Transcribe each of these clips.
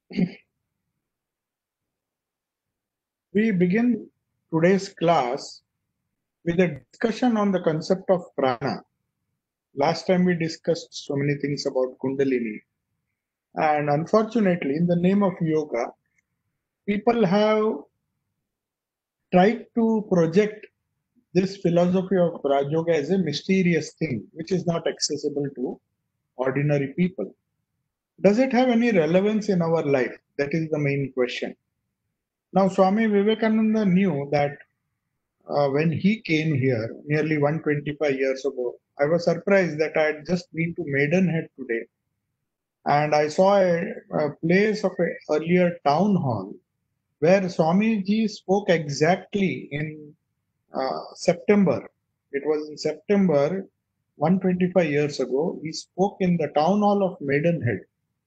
We begin today's class with a discussion on the concept of prana. Last time we discussed so many things about Kundalini, and unfortunately, in the name of yoga, people have tried to project this philosophy of Raj Yoga as a mysterious thing which is not accessible to ordinary people. Does it have any relevance in our life? That is the main question. Now, Swami Vivekananda knew that when he came here nearly 125 years ago, I was surprised that I had just been to Maidenhead today and I saw a place of an earlier town hall where Swamiji spoke exactly in September. It was in September 125 years ago. He spoke in the town hall of Maidenhead.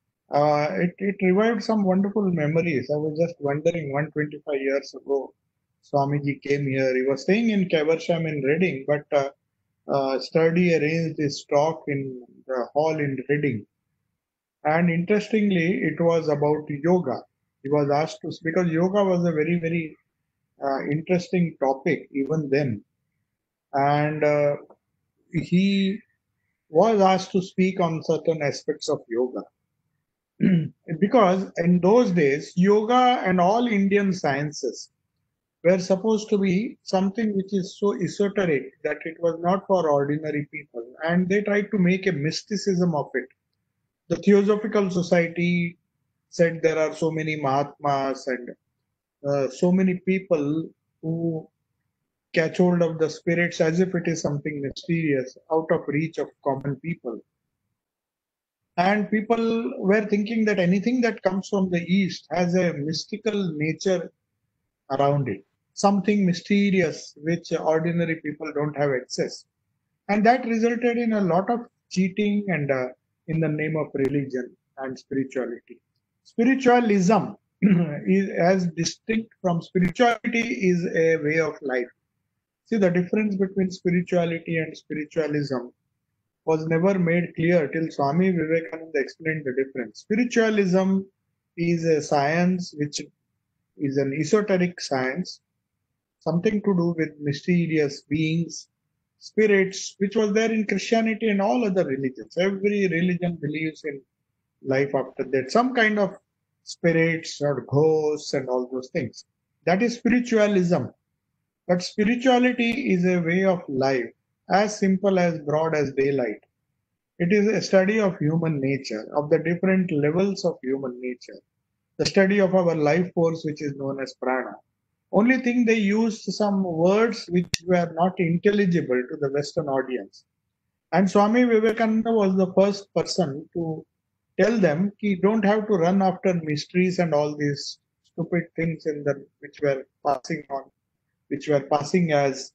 It revived some wonderful memories. I was just wondering 125 years ago, Swamiji came here. He was staying in Caversham in Reading, but Sturdy arranged his talk in the hall in Reading. And interestingly, it was about yoga. He was asked to, because yoga was a very, very interesting topic even then. And he was asked to speak on certain aspects of yoga. Because in those days, yoga and all Indian sciences were supposed to be something which is so esoteric that it was not for ordinary people. And they tried to make a mysticism of it. The Theosophical Society said there are so many Mahatmas and so many people who catch hold of the spirits as if it is something mysterious, out of reach of common people. And people were thinking that anything that comes from the East has a mystical nature around it, something mysterious which ordinary people don't have access. And that resulted in a lot of cheating and in the name of religion and spirituality. Spiritualism is as distinct from spirituality is a way of life. See, the difference between spirituality and spiritualism was never made clear till Swami Vivekananda explained the difference. Spiritualism is a science which is an esoteric science, something to do with mysterious beings, spirits, which was there in Christianity and all other religions. Every religion believes in life after death, some kind of spirits or ghosts and all those things. That is spiritualism. But spirituality is a way of life, as simple as broad as daylight. It is a study of human nature, of the different levels of human nature, the study of our life force, which is known as prana. Only thing they used some words which were not intelligible to the Western audience. And Swami Vivekananda was the first person to tell them you don't have to run after mysteries and all these stupid things in the which were passing on, which were passing as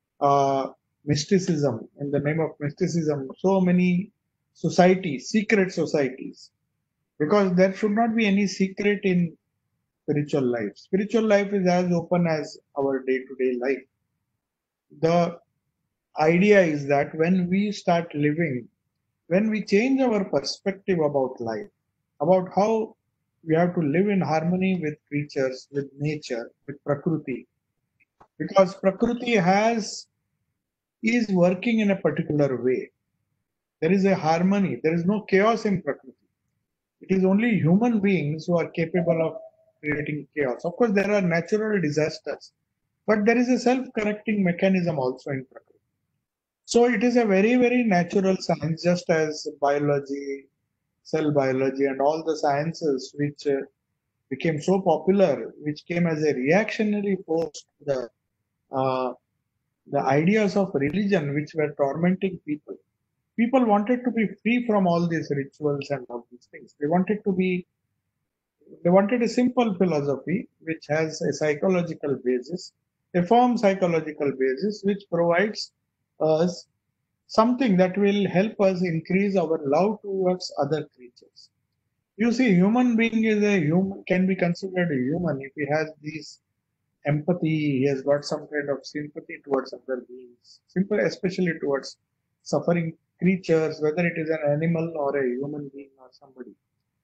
mysticism in the name of mysticism. So many societies, secret societies, because there should not be any secret in spiritual life. Spiritual life is as open as our day to day life. The idea is that when we start living, when we change our perspective about life, about how we have to live in harmony with creatures, with nature, with Prakriti, because Prakriti has is working in a particular way. There is a harmony, there is no chaos in Prakriti. It is only human beings who are capable of creating chaos. Of course, there are natural disasters, but there is a self correcting mechanism also in Prakriti. So it is a very, very natural science, just as biology, cell biology, and all the sciences which became so popular, which came as a reactionary force to uh, the ideas of religion which were tormenting people. People wanted to be free from all these rituals and all these things. They wanted a simple philosophy which has a psychological basis, a firm psychological basis, which provides us something that will help us increase our love towards other creatures. You see, human being is a human can be considered a human if he has these empathy, he has got some kind of sympathy towards other beings, simple especially towards suffering creatures, whether it is an animal or a human being or somebody.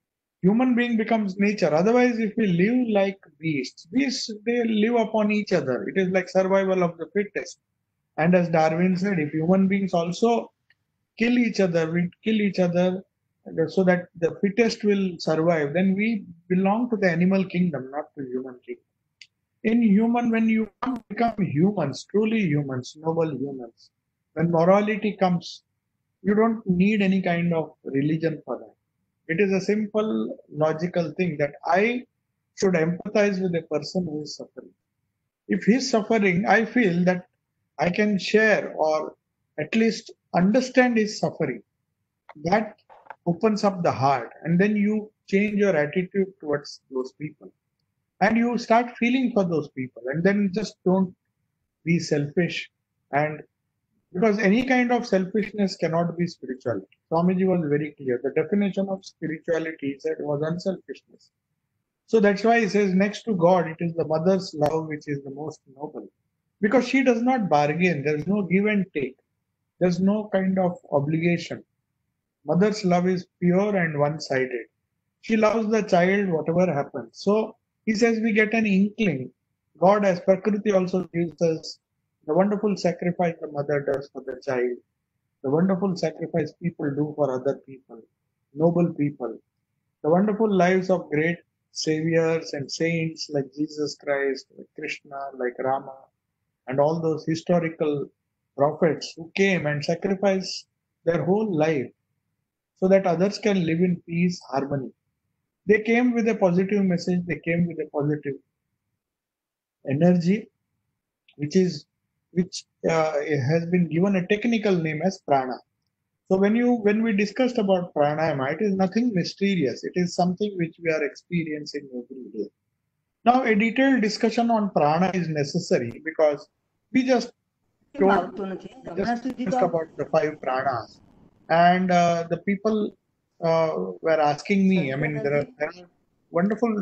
human being becomes nature. Otherwise, if we live like beasts, they live upon each other. It is like survival of the fittest. And as Darwin said, if human beings also kill each other, we kill each other so that the fittest will survive, then we belong to the animal kingdom, not to human kingdom. In human, when you become humans, truly humans, noble humans, when morality comes, you don't need any kind of religion for that. It is a simple logical thing that I should empathize with a person who is suffering. If he's suffering, I feel that I can share or at least understand his suffering. That opens up the heart, and then you change your attitude towards those people, and you start feeling for those people, and then just don't be selfish. And because any kind of selfishness cannot be spirituality. Swamiji was very clear. The definition of spirituality, he said, was unselfishness. So that's why he says, next to God, it is the mother's love which is the most noble. Because she does not bargain, there's no give and take, there's no kind of obligation. Mother's love is pure and one sided. She loves the child, whatever happens. So he says we get an inkling. God, as Prakriti, also gives us the wonderful sacrifice the mother does for the child, the wonderful sacrifice people do for other people, noble people, the wonderful lives of great saviors and saints like Jesus Christ, like Krishna, like Rama, and all those historical prophets who came and sacrificed their whole life so that others can live in peace, harmony. They came with a positive message, they came with a positive energy, which is which has been given a technical name as prana. So when we discussed about pranayama, it is nothing mysterious. It is something which we are experiencing every day. Now, a detailed discussion on prana is necessary because we just told we just discussed about the five pranas, and the people were asking me. I mean, there are wonderful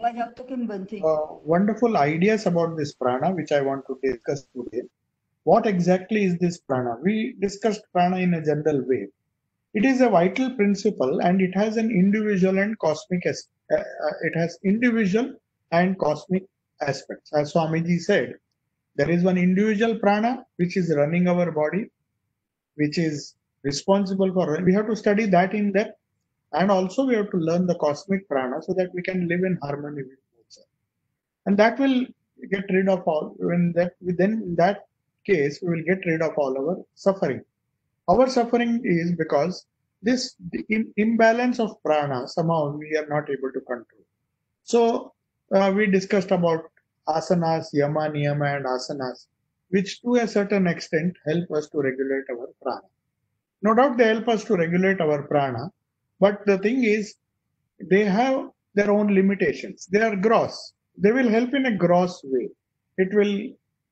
wonderful ideas about this prana, which I want to discuss today. What exactly is this prana? We discussed prana in a general way. It is a vital principle, and it has an individual and cosmic. It has individual and cosmic aspects. As Swamiji said, there is one individual prana which is running our body, which is responsible for. We have to study that in depth, and also we have to learn the cosmic prana so that we can live in harmony with nature, and that will get rid of all. When that then in that case we will get rid of all our suffering. Our suffering is because this imbalance of prana somehow we are not able to control. So we discussed about asanas, yama, niyama, and asanas, which to a certain extent help us to regulate our prana. No doubt they help us to regulate our prana, but the thing is, they have their own limitations. They are gross. They will help in a gross way. It will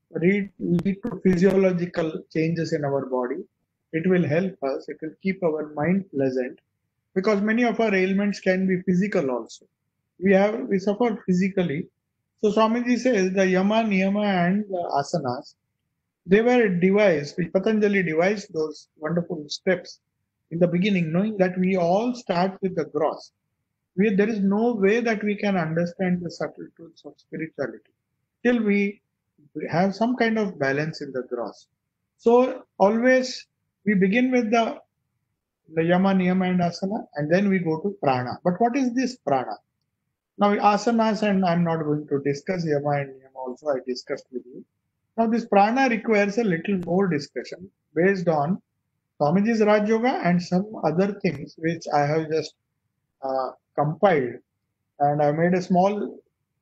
lead to physiological changes in our body. It will help us. It will keep our mind pleasant because many of our ailments can be physical also. We suffer physically. So Swamiji says the yama, niyama, and the asanas, they were devised. Patanjali devised those wonderful steps in the beginning, knowing that we all start with the gross. There is no way that we can understand the subtle truths of spirituality till we have some kind of balance in the gross. So always we begin with the yama, niyama, and asana, and then we go to prana. But what is this prana? Now asanas, and I'm not going to discuss yama and niyama also. I discussed with you. Now this prana requires a little more discussion based on Swamiji's Raj Yoga and some other things which I have just compiled, and I made a small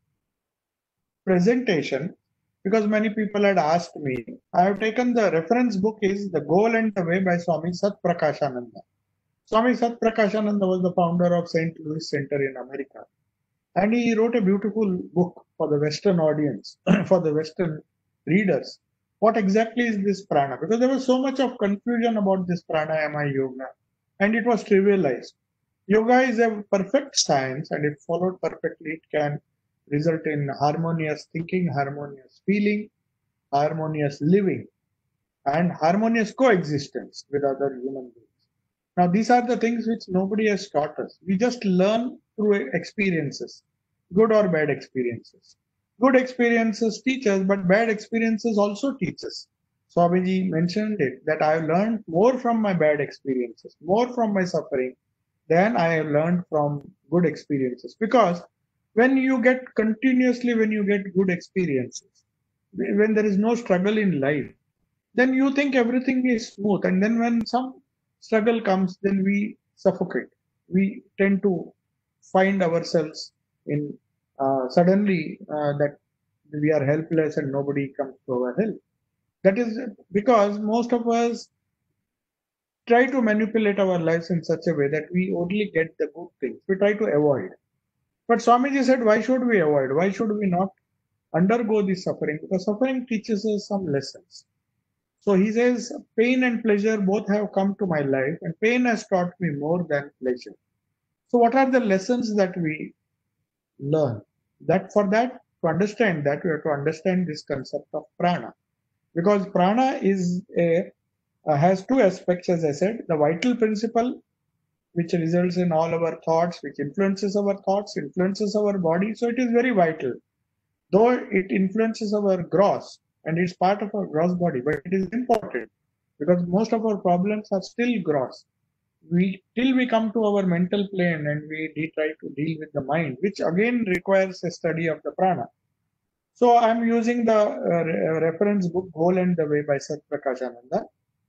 presentation because many people had asked me. I have taken the reference book is The Goal and the Way by Swami Sat Prakashananda. Swami Sat Prakashananda was the founder of St. Louis Center in America, and he wrote a beautiful book for the Western audience, for the Western readers. What exactly is this prana? Because there was so much of confusion about this pranayama yoga, and it was trivialized. Yoga is a perfect science, and if followed perfectly, it can result in harmonious thinking, harmonious feeling, harmonious living, and harmonious coexistence with other human beings. Now, these are the things which nobody has taught us. We just learn through experiences, good or bad experiences. Good experiences teach us, but bad experiences also teach us. Swamiji mentioned it that I have learned more from my bad experiences, more from my suffering than I have learned from good experiences. Because when you get good experiences, when there is no struggle in life, then you think everything is smooth. And then when some struggle comes, then we suffocate. We tend to find ourselves in suddenly that we are helpless and nobody comes to our help. That is because most of us try to manipulate our lives in such a way that we only get the good things. We try to avoid. But Swamiji said, why should we avoid? Why should we not undergo this suffering? Because suffering teaches us some lessons. So he says, pain and pleasure both have come to my life, and pain has taught me more than pleasure. So, what are the lessons that we learn? To understand that, we have to understand this concept of prana. Because prana has two aspects, as I said, the vital principle, which results in all our thoughts, which influences our thoughts, influences our body. So, it is very vital. Though it influences our gross and it's part of our gross body, but it is important because most of our problems are still gross. Till we come to our mental plane and we try to deal with the mind, which again requires a study of the prana. So I'm using the reference book Whole and the Way by Sat Prakashananda,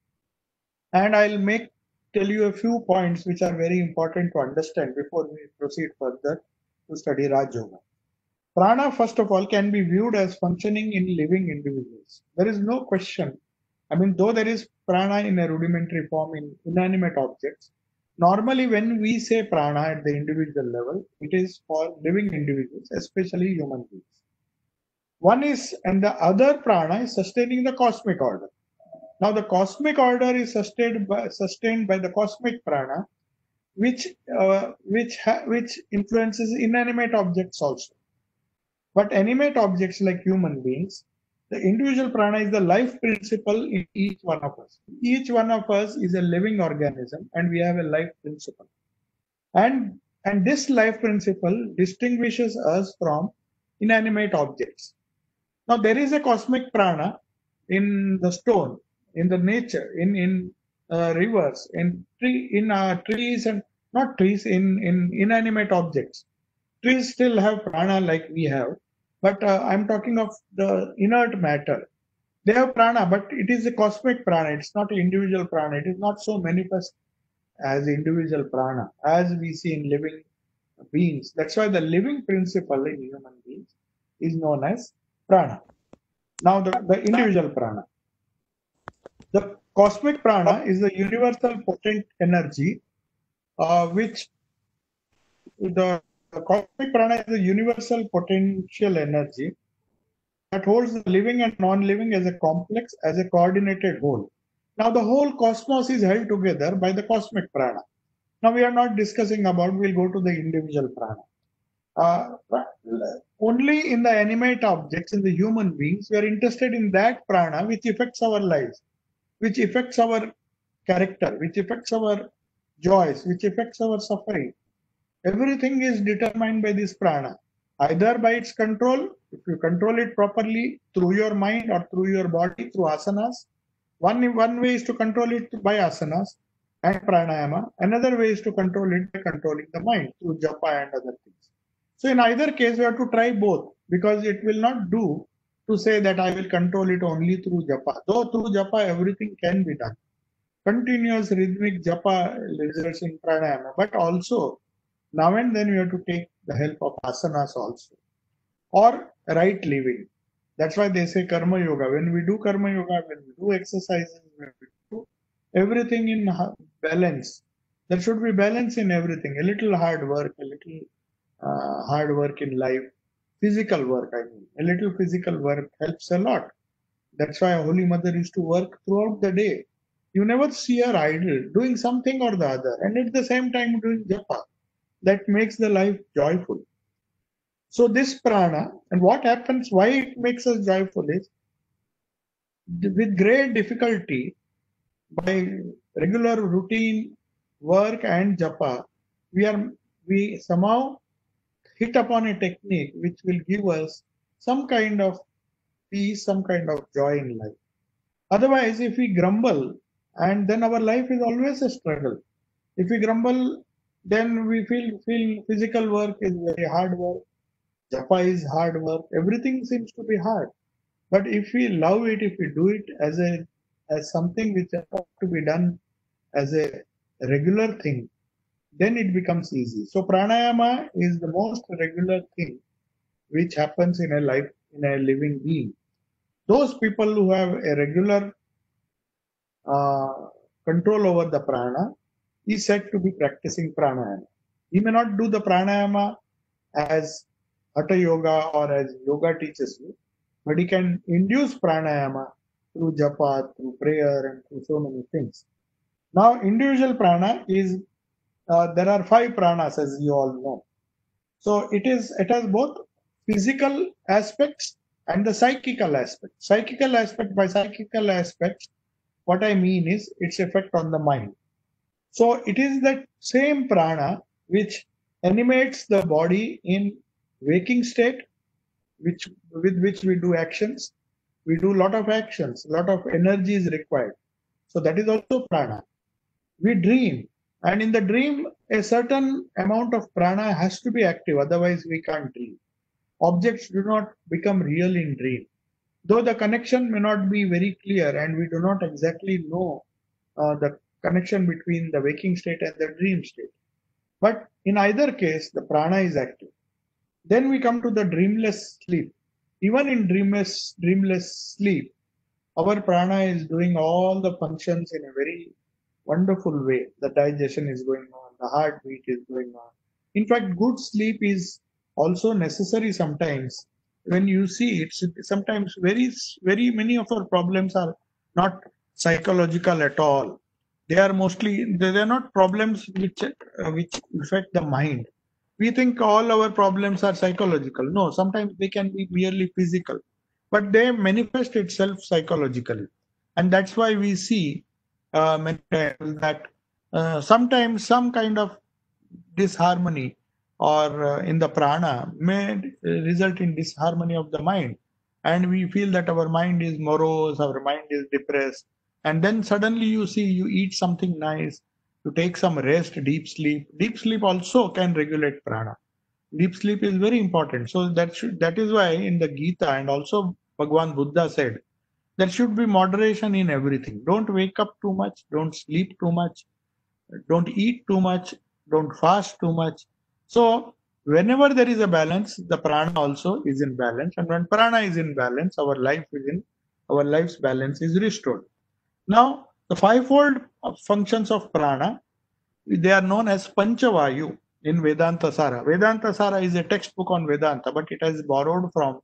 and tell you a few points which are very important to understand before we proceed further to study Raj Yoga. Prana, first of all, can be viewed as functioning in living individuals. There is no question. I mean, though there is prana in a rudimentary form in inanimate objects, normally when we say prana at the individual level, it is for living individuals, especially human beings. One is, and the other prana is sustaining the cosmic order. Now, the cosmic order is sustained by the cosmic prana, which influences inanimate objects also. But animate objects like human beings, the individual prana is the life principle in each one of us. Each one of us is a living organism and we have a life principle. And this life principle distinguishes us from inanimate objects. Now there is a cosmic prana in the stone, in the nature, in rivers, trees and not trees, in inanimate objects. Trees still have prana like we have, but I'm talking of the inert matter. They have prana, but it is a cosmic prana. It's not individual prana. It is not so manifest as individual prana as we see in living beings. That's why the living principle in human beings is known as prana. Now, the individual prana. The cosmic prana is the universal potent energy which the cosmic prana is a universal potential energy that holds the living and non-living as a complex, as a coordinated whole. Now the whole cosmos is held together by the cosmic prana. Now we are not discussing about, we'll go to the individual prana. Only in the animate objects, in the human beings, we are interested in that prana which affects our lives, which affects our character, which affects our joys, which affects our suffering. Everything is determined by this prana, either by its control, if you control it properly through your mind or through your body, through asanas. One way is to control it by asanas and pranayama. Another way is to control it by controlling the mind through japa and other things. So in either case, we have to try both because it will not do to say that I will control it only through japa. Though through japa everything can be done. Continuous rhythmic japa results in pranayama, but also now and then we have to take the help of asanas also or right living. That's why they say karma yoga. When we do karma yoga, when we do exercises, when we do everything in balance, there should be balance in everything. A little hard work, a little hard work in life, physical work, I mean, a little physical work helps a lot. That's why Holy Mother used to work throughout the day. You never see her idle, doing something or the other, and at the same time doing japa. That makes the life joyful. So this prana, and what happens, why it makes us joyful is, with great difficulty, by regular routine work and japa, we somehow hit upon a technique which will give us some kind of peace, some kind of joy in life. Otherwise, if we grumble, and then our life is always a struggle. If we grumble, then we feel physical work is very hard work, japa is hard work, everything seems to be hard. But if we love it, if we do it as something which has to be done as a regular thing, then it becomes easy. So pranayama is the most regular thing which happens in a life in a living being. Those people who have a regular uh, control over the prana is said to be practicing pranayama. He may not do the pranayama as hatha yoga or as yoga teaches you, but he can induce pranayama through japa, through prayer, and through so many things. Now, individual prana is there are five pranas, as you all know. So it has both physical aspects and the psychical aspect. Psychical aspect, by psychical aspects, what I mean is its effect on the mind. So it is that same prana which animates the body in waking state, which with which we do actions. We do lot of actions, lot of energy is required. So that is also prana. We dream, and in the dream, a certain amount of prana has to be active, otherwise we can't dream. Objects do not become real in dream, though the connection may not be very clear and we do not exactly know the connection between the waking state and the dream state. But in either case, the prana is active. Then we come to the dreamless sleep. Even in dreamless sleep, our prana is doing all the functions in a very wonderful way. The digestion is going on, the heartbeat is going on. In fact, good sleep is also necessary sometimes. When you see it, sometimes very many of our problems are not psychological at all. They are mostly they are not problems which affect the mind. We think all our problems are psychological. No, sometimes they can be merely physical, but they manifest itself psychologically, and that's why we see many times that sometimes some kind of disharmony or in the prana may result in disharmony of the mind, and we feel that our mind is morose, our mind is depressed, and then suddenly you see you eat something nice, you take some rest, deep sleep also can regulate prana. Deep sleep is very important. So that is why in the Gita and also Bhagwan Buddha said there should be moderation in everything. Don't wake up too much, don't sleep too much, don't eat too much, don't fast too much. So whenever there is a balance, the prana also is in balance, and when prana is in balance, our life's balance is restored. Now the fivefold functions of prana, they are known as Panchavayu in Vedanta Sara. Vedanta Sara is a textbook on Vedanta, but it has borrowed from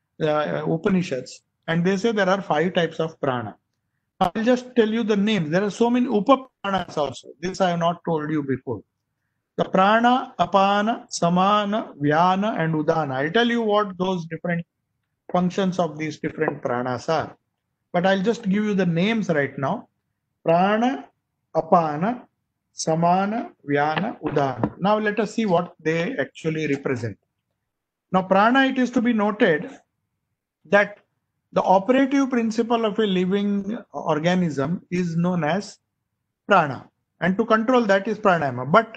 Upanishads, and they say there are five types of prana. I'll just tell you the names. There are so many upapranas also. This I have not told you before. The prana, apana, samana, vyana, and udana. I'll tell you what those different functions of these different pranas are. But I'll just give you the names right now. Prana, apana, samana, vyana, udana. Now let us see what they actually represent. Now, prana, it is to be noted that the operative principle of a living organism is known as prana, and to control that is pranayama. But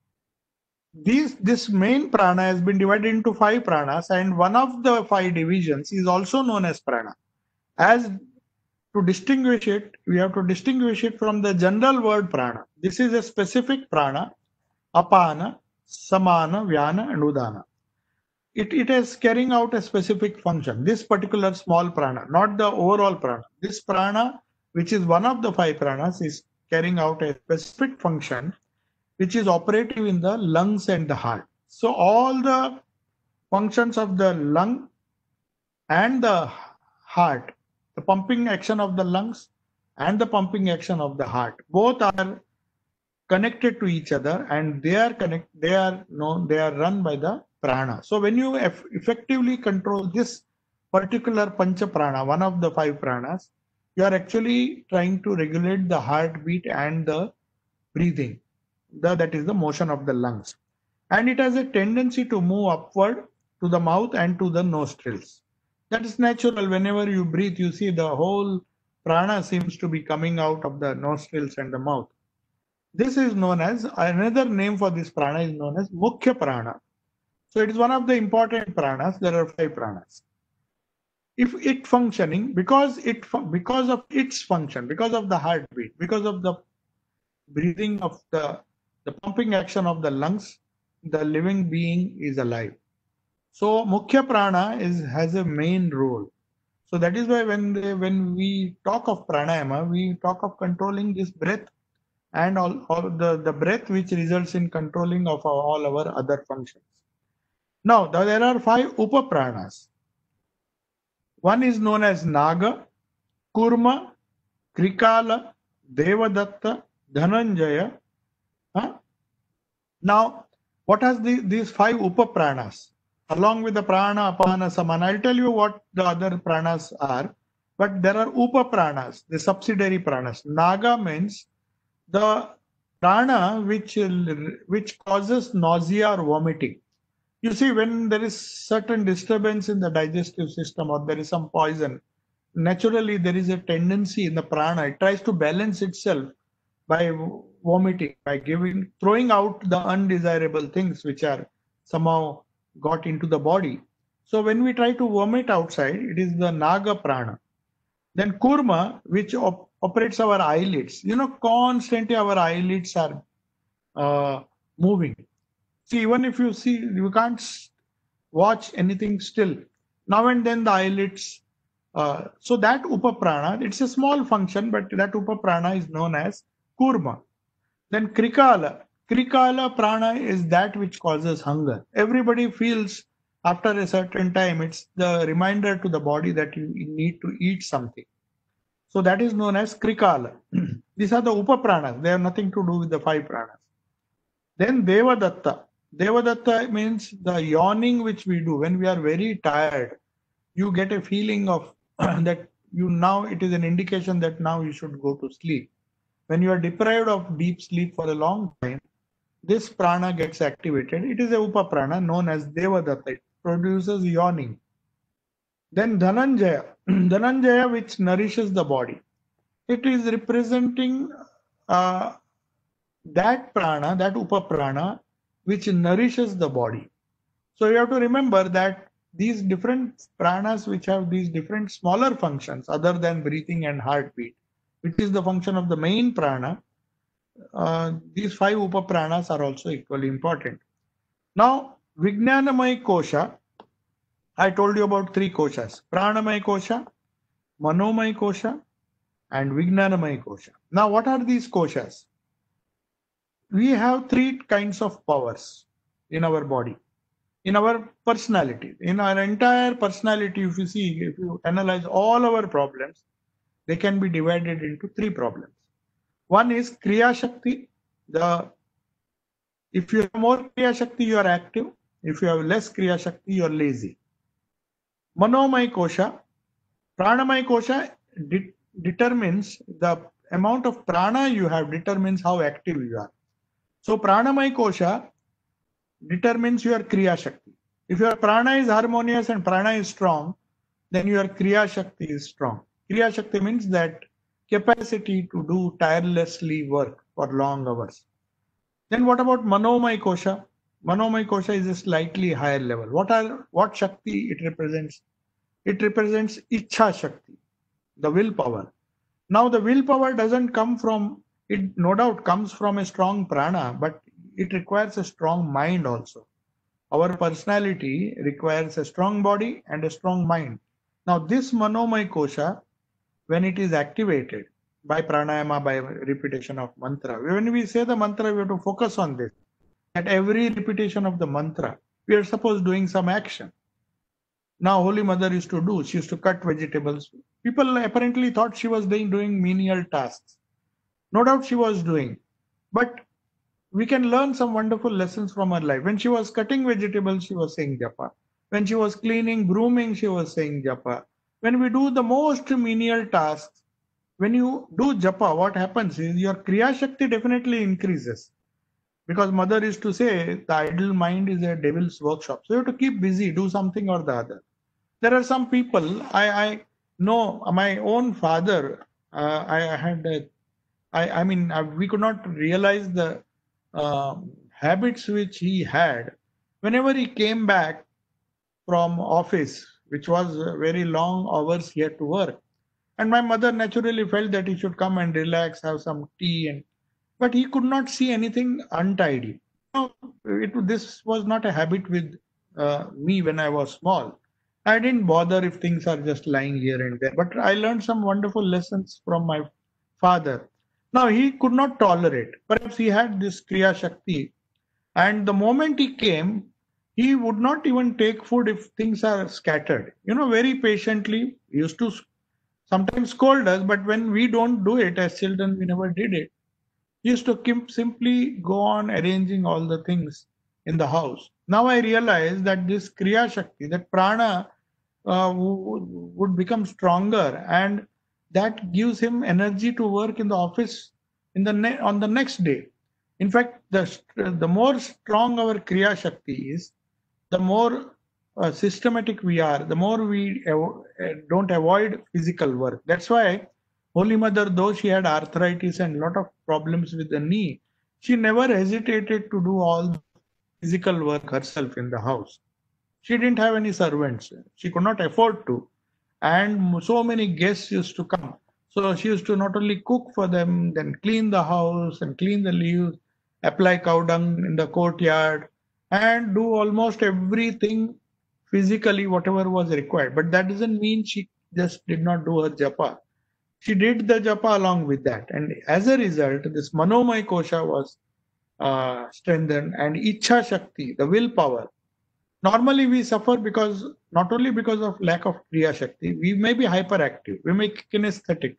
this main prana has been divided into five pranas, and one of the five divisions is also known as prana. As to distinguish it, we have to distinguish it from the general word prana. This is a specific prana: apana, samana, vyana, and udana. It is carrying out a specific function. This particular small prana, not the overall prana. This prana, which is one of the five pranas, is carrying out a specific function which is operative in the lungs and the heart. So all the functions of the lung and the heart, the pumping action of the lungs and the pumping action of the heart, both are connected to each other, and they are run by the prana. So when you effectively control this particular pancha prana, one of the five pranas, you are actually trying to regulate the heartbeat and the breathing. that is the motion of the lungs. And it has a tendency to move upward to the mouth and to the nostrils. That is natural. Whenever you breathe, you see the whole prana seems to be coming out of the nostrils and the mouth. This is known as, another name for this prana is known as Mukhya prana. So it is one of the important pranas. There are 5 pranas. If it functioning, because of its function, because of the heartbeat, because of the breathing of the pumping action of the lungs, the living being is alive. So Mukhya prana has a main role. So that is why when we talk of pranayama, we talk of controlling this breath and all the breath which results in controlling of all our other functions. Now there are 5 upapranas. One is known as Naga, Kurma, Krikala, Devadatta, Dhananjaya. Now, what has these 5 upapranas? Along with the prana, apana, samana, I'll tell you what the other pranas are. But there are upapranas, the subsidiary pranas. Naga means the prana which causes nausea or vomiting. You see, when there is certain disturbance in the digestive system or there is some poison, naturally there is a tendency in the prana. It tries to balance itself by vomiting, by throwing out the undesirable things which are somehow got into the body. So when we try to vomit outside, it is the naga prana. Then kurma, which operates our eyelids. Constantly our eyelids are moving. See, even if you see, you can't watch anything still. Now and then the eyelids. So that upaprana, it's a small function, but that upaprana is known as kurma. Then krikala. Krikala prana is that which causes hunger. Everybody feels after a certain time, it's the reminder to the body that you need to eat something. So that is known as krikala. These are the upapranas. They have nothing to do with the 5 pranas. Then devadatta. Devadatta means the yawning which we do when we are very tired. You get a feeling of that it is an indication that now you should go to sleep. When you are deprived of deep sleep for a long time, this prana gets activated. It is a upaprana known as devadatta. It produces yawning. Then dhananjaya. Dhananjaya, which nourishes the body. It is representing that prana, that upaprana, which nourishes the body. So you have to remember that these different pranas which have these different smaller functions other than breathing and heartbeat, which is the function of the main prana, these 5 upapranas are also equally important. Now, Vijnanamaya Kosha, I told you about 3 koshas, Pranamaya Kosha, Manomaya Kosha, and Vijnanamaya Kosha. Now, what are these koshas? We have 3 kinds of powers in our body, in our personality, in our entire personality. If you analyze all our problems, they can be divided into 3 problems. One is Kriya Shakti. If you have more Kriya Shakti, you are active. If you have less Kriya Shakti, you are lazy. Manomaya Kosha, Pranamaya Kosha determines the amount of prana you have, determines how active you are. So Pranamaya Kosha determines your Kriya Shakti. If your prana is harmonious and prana is strong, then your Kriya Shakti is strong. Kriya Shakti means that capacity to do tirelessly work for long hours. Then what about Manomaya Kosha? Manomaya Kosha is a slightly higher level. What Shakti it represents? It represents Ichha Shakti, the willpower. Now the willpower doesn't come from, it no doubt comes from a strong prana, but it requires a strong mind also. Our personality requires a strong body and a strong mind. Now this Manomaya Kosha, when it is activated by pranayama, by repetition of mantra, when we say the mantra, we have to focus on this. At every repetition of the mantra, we are supposed doing some action. Now Holy Mother used to do, she used to cut vegetables. People apparently thought she was doing menial tasks. No doubt she was doing. But we can learn some wonderful lessons from her life. When she was cutting vegetables, she was saying japa. When she was cleaning, grooming, she was saying japa. When we do the most menial tasks, when you do japa, what happens is your Kriya Shakti definitely increases. Because mother used to say the idle mind is a devil's workshop. So you have to keep busy, do something or the other. There are some people I know. My own father, I had I mean, we could not realize the habits which he had. Whenever he came back from office, which was very long hours he had to work, and my mother naturally felt that he should come and relax, have some tea, and but he could not see anything untidy. No, this was not a habit with me when I was small. I didn't bother if things are just lying here and there, but I learned some wonderful lessons from my father. Now he could not tolerate. Perhaps he had this Kriya Shakti, and the moment he came, he would not even take food if things are scattered. Very patiently. He used to sometimes scold us, but when we don't do it as children, we never did it. He used to simply go on arranging all the things in the house. Now I realize that this Kriya Shakti, that prana, would become stronger, and that gives him energy to work in the office on the next day. In fact, the more strong our Kriya Shakti is, the more systematic we are, the more we don't avoid physical work. That's why Holy Mother, though she had arthritis and lot of problems with the knee, she never hesitated to do all the physical work herself in the house. She didn't have any servants. She could not afford to. And so many guests used to come. So she used to not only cook for them, then clean the house and clean the leaves, apply cow dung in the courtyard, and do almost everything physically, whatever was required. But that doesn't mean she just did not do her japa. She did the japa along with that. And as a result, this Manomay Kosha was strengthened, and Ichha Shakti, the willpower. Normally, we suffer because not only because of lack of Kriya Shakti, we may be hyperactive, we may be kinesthetic.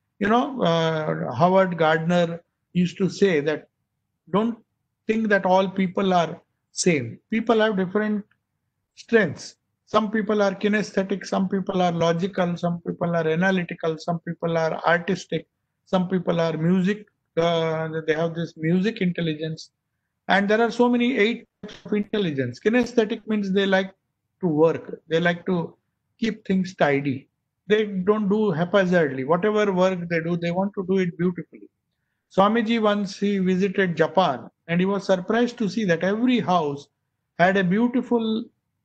Howard Gardner used to say that don't think that all people are same. People have different strengths. Some people are kinesthetic, some people are logical, some people are analytical, some people are artistic, some people are music. They have this music intelligence, and there are so many eight types of intelligence. Kinesthetic means they like to work, they like to keep things tidy. They don't do haphazardly. Whatever work they do, they want to do it beautifully. Swamiji once he visited Japan, and he was surprised to see that every house had a beautiful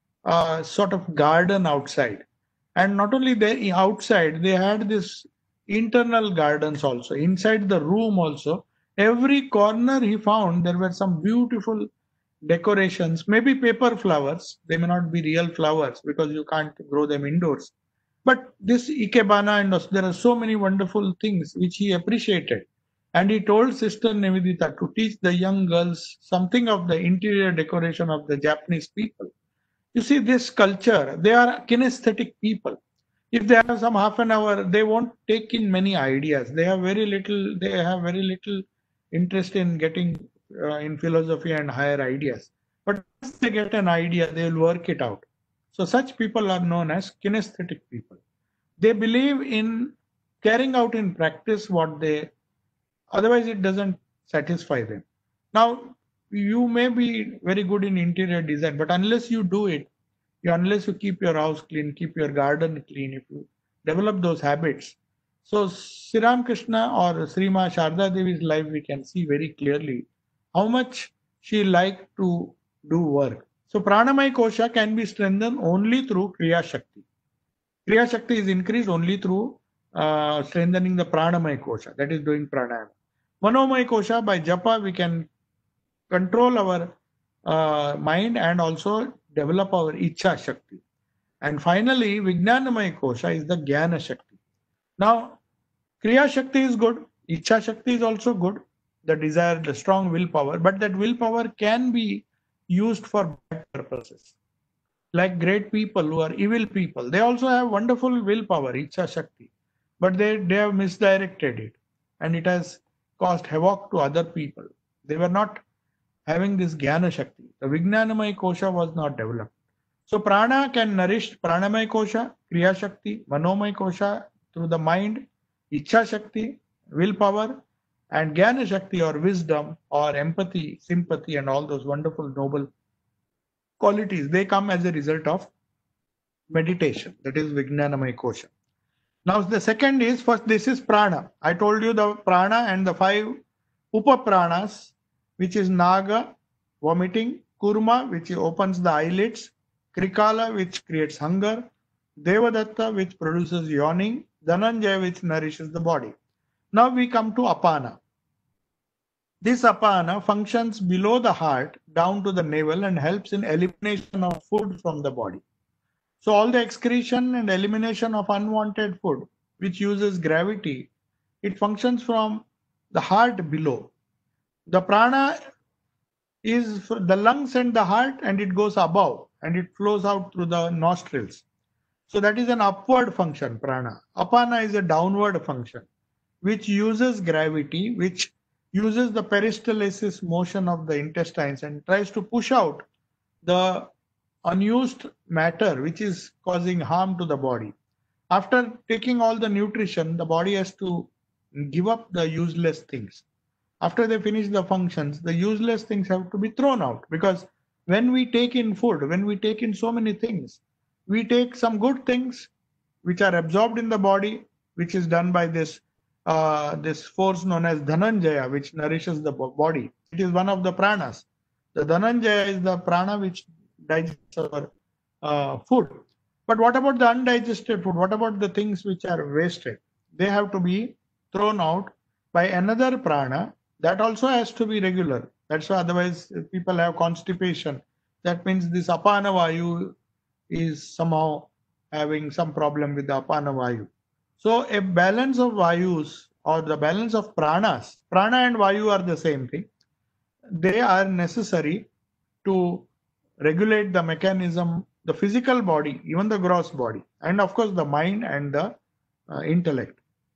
sort of garden outside. And not only the outside, they had this internal gardens also. Inside the room also, every corner he found there were some beautiful decorations, maybe paper flowers. They may not be real flowers because you can't grow them indoors. But this Ikebana, and there are so many wonderful things which he appreciated. And he told Sister Nivedita to teach the young girls something of the interior decoration of the Japanese people. You see, this culture, they are kinesthetic people. If they have some half an hour, they won't take in many ideas. They have very little interest in getting in philosophy and higher ideas. But once they get an idea, they will work it out. So such people are known as kinesthetic people. They believe in carrying out in practice what they, otherwise it doesn't satisfy them. Now, you may be very good in interior design, but unless you do it, unless you keep your house clean, keep your garden clean, if you develop those habits. So Sri Krishna or Sri Ma Sharda Devi's life, we can see very clearly how much she liked to do work. So Pranamaya Kosha can be strengthened only through Kriya Shakti. Kriya Shakti is increased only through strengthening the Pranamaya Kosha, that is doing pranayama. Manomaya Kosha, by japa, we can control our mind and also develop our Ichha Shakti. And finally, Vijnanamaya Kosha is the Jnana Shakti. Now, Kriya Shakti is good, Ichha Shakti is also good, the desire, the strong willpower, but that willpower can be used for bad purposes. Like great people who are evil people, they also have wonderful willpower, Ichha Shakti, but they have misdirected it, and it has caused havoc to other people. They were not having this Jnana Shakti. The Vijnanamaya Kosha was not developed. So prana can nourish Pranamaya Kosha, Kriya Shakti, Manomaya Kosha through the mind, Ichha Shakti, willpower, And Jnana Shakti or wisdom or empathy, sympathy, and all those wonderful, noble qualities, they come as a result of meditation. That is Vijnanamaya Kosha. Now, the second is first, this is prana. I told you the prana and the five upapranas, which is Naga, vomiting, Kurma, which opens the eyelids, Krikala, which creates hunger, Devadatta, which produces yawning, Dhananjaya, which nourishes the body. Now we come to Apana. This Apana functions below the heart down to the navel and helps in elimination of food from the body. So all the excretion and elimination of unwanted food, which uses gravity, it functions from the heart below. The prana is the lungs and the heart, and it goes above and it flows out through the nostrils. So that is an upward function, prana. Apana is a downward function, which uses gravity, which uses the peristalsis motion of the intestines and tries to push out the unused matter which is causing harm to the body. After taking all the nutrition, the body has to give up the useless things. After they finish the functions, the useless things have to be thrown out, because when we take in food, when we take in so many things, we take some good things which are absorbed in the body, which is done by this force known as Dhananjaya, which nourishes the body. It is one of the pranas. The Dhananjaya is the prana which digests our food. But what about the undigested food? What about the things which are wasted? They have to be thrown out by another prana. That also has to be regular. That's why otherwise people have constipation. That means this apana vayu is somehow having some problem with the apana vayu. So a balance of vayus or the balance of pranas, prana and vayu are the same thing. They are necessary to regulate the mechanism, the physical body, even the gross body, and of course the mind and the intellect.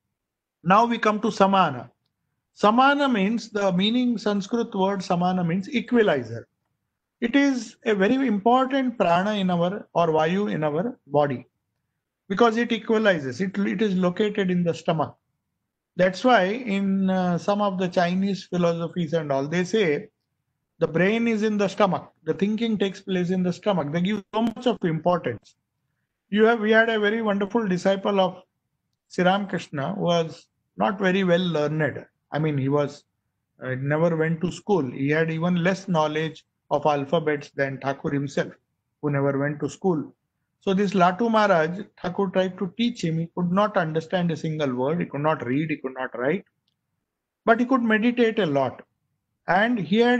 Now we come to samana. Samana means, the meaning Sanskrit word samana means equalizer. It is a very important prana in our, or vayu in our body, because it equalizes. It is located in the stomach. That's why in some of the Chinese philosophies and all, they say the brain is in the stomach. The thinking takes place in the stomach. They give so much of importance. We had a very wonderful disciple of Sri Ramakrishna who was not very well learned. I mean, he was never went to school. He had even less knowledge of alphabets than Thakur himself, who never went to school. So this Latu Maharaj, Thakur tried to teach him. He could not understand a single word. He could not read. He could not write. But he could meditate a lot. And he had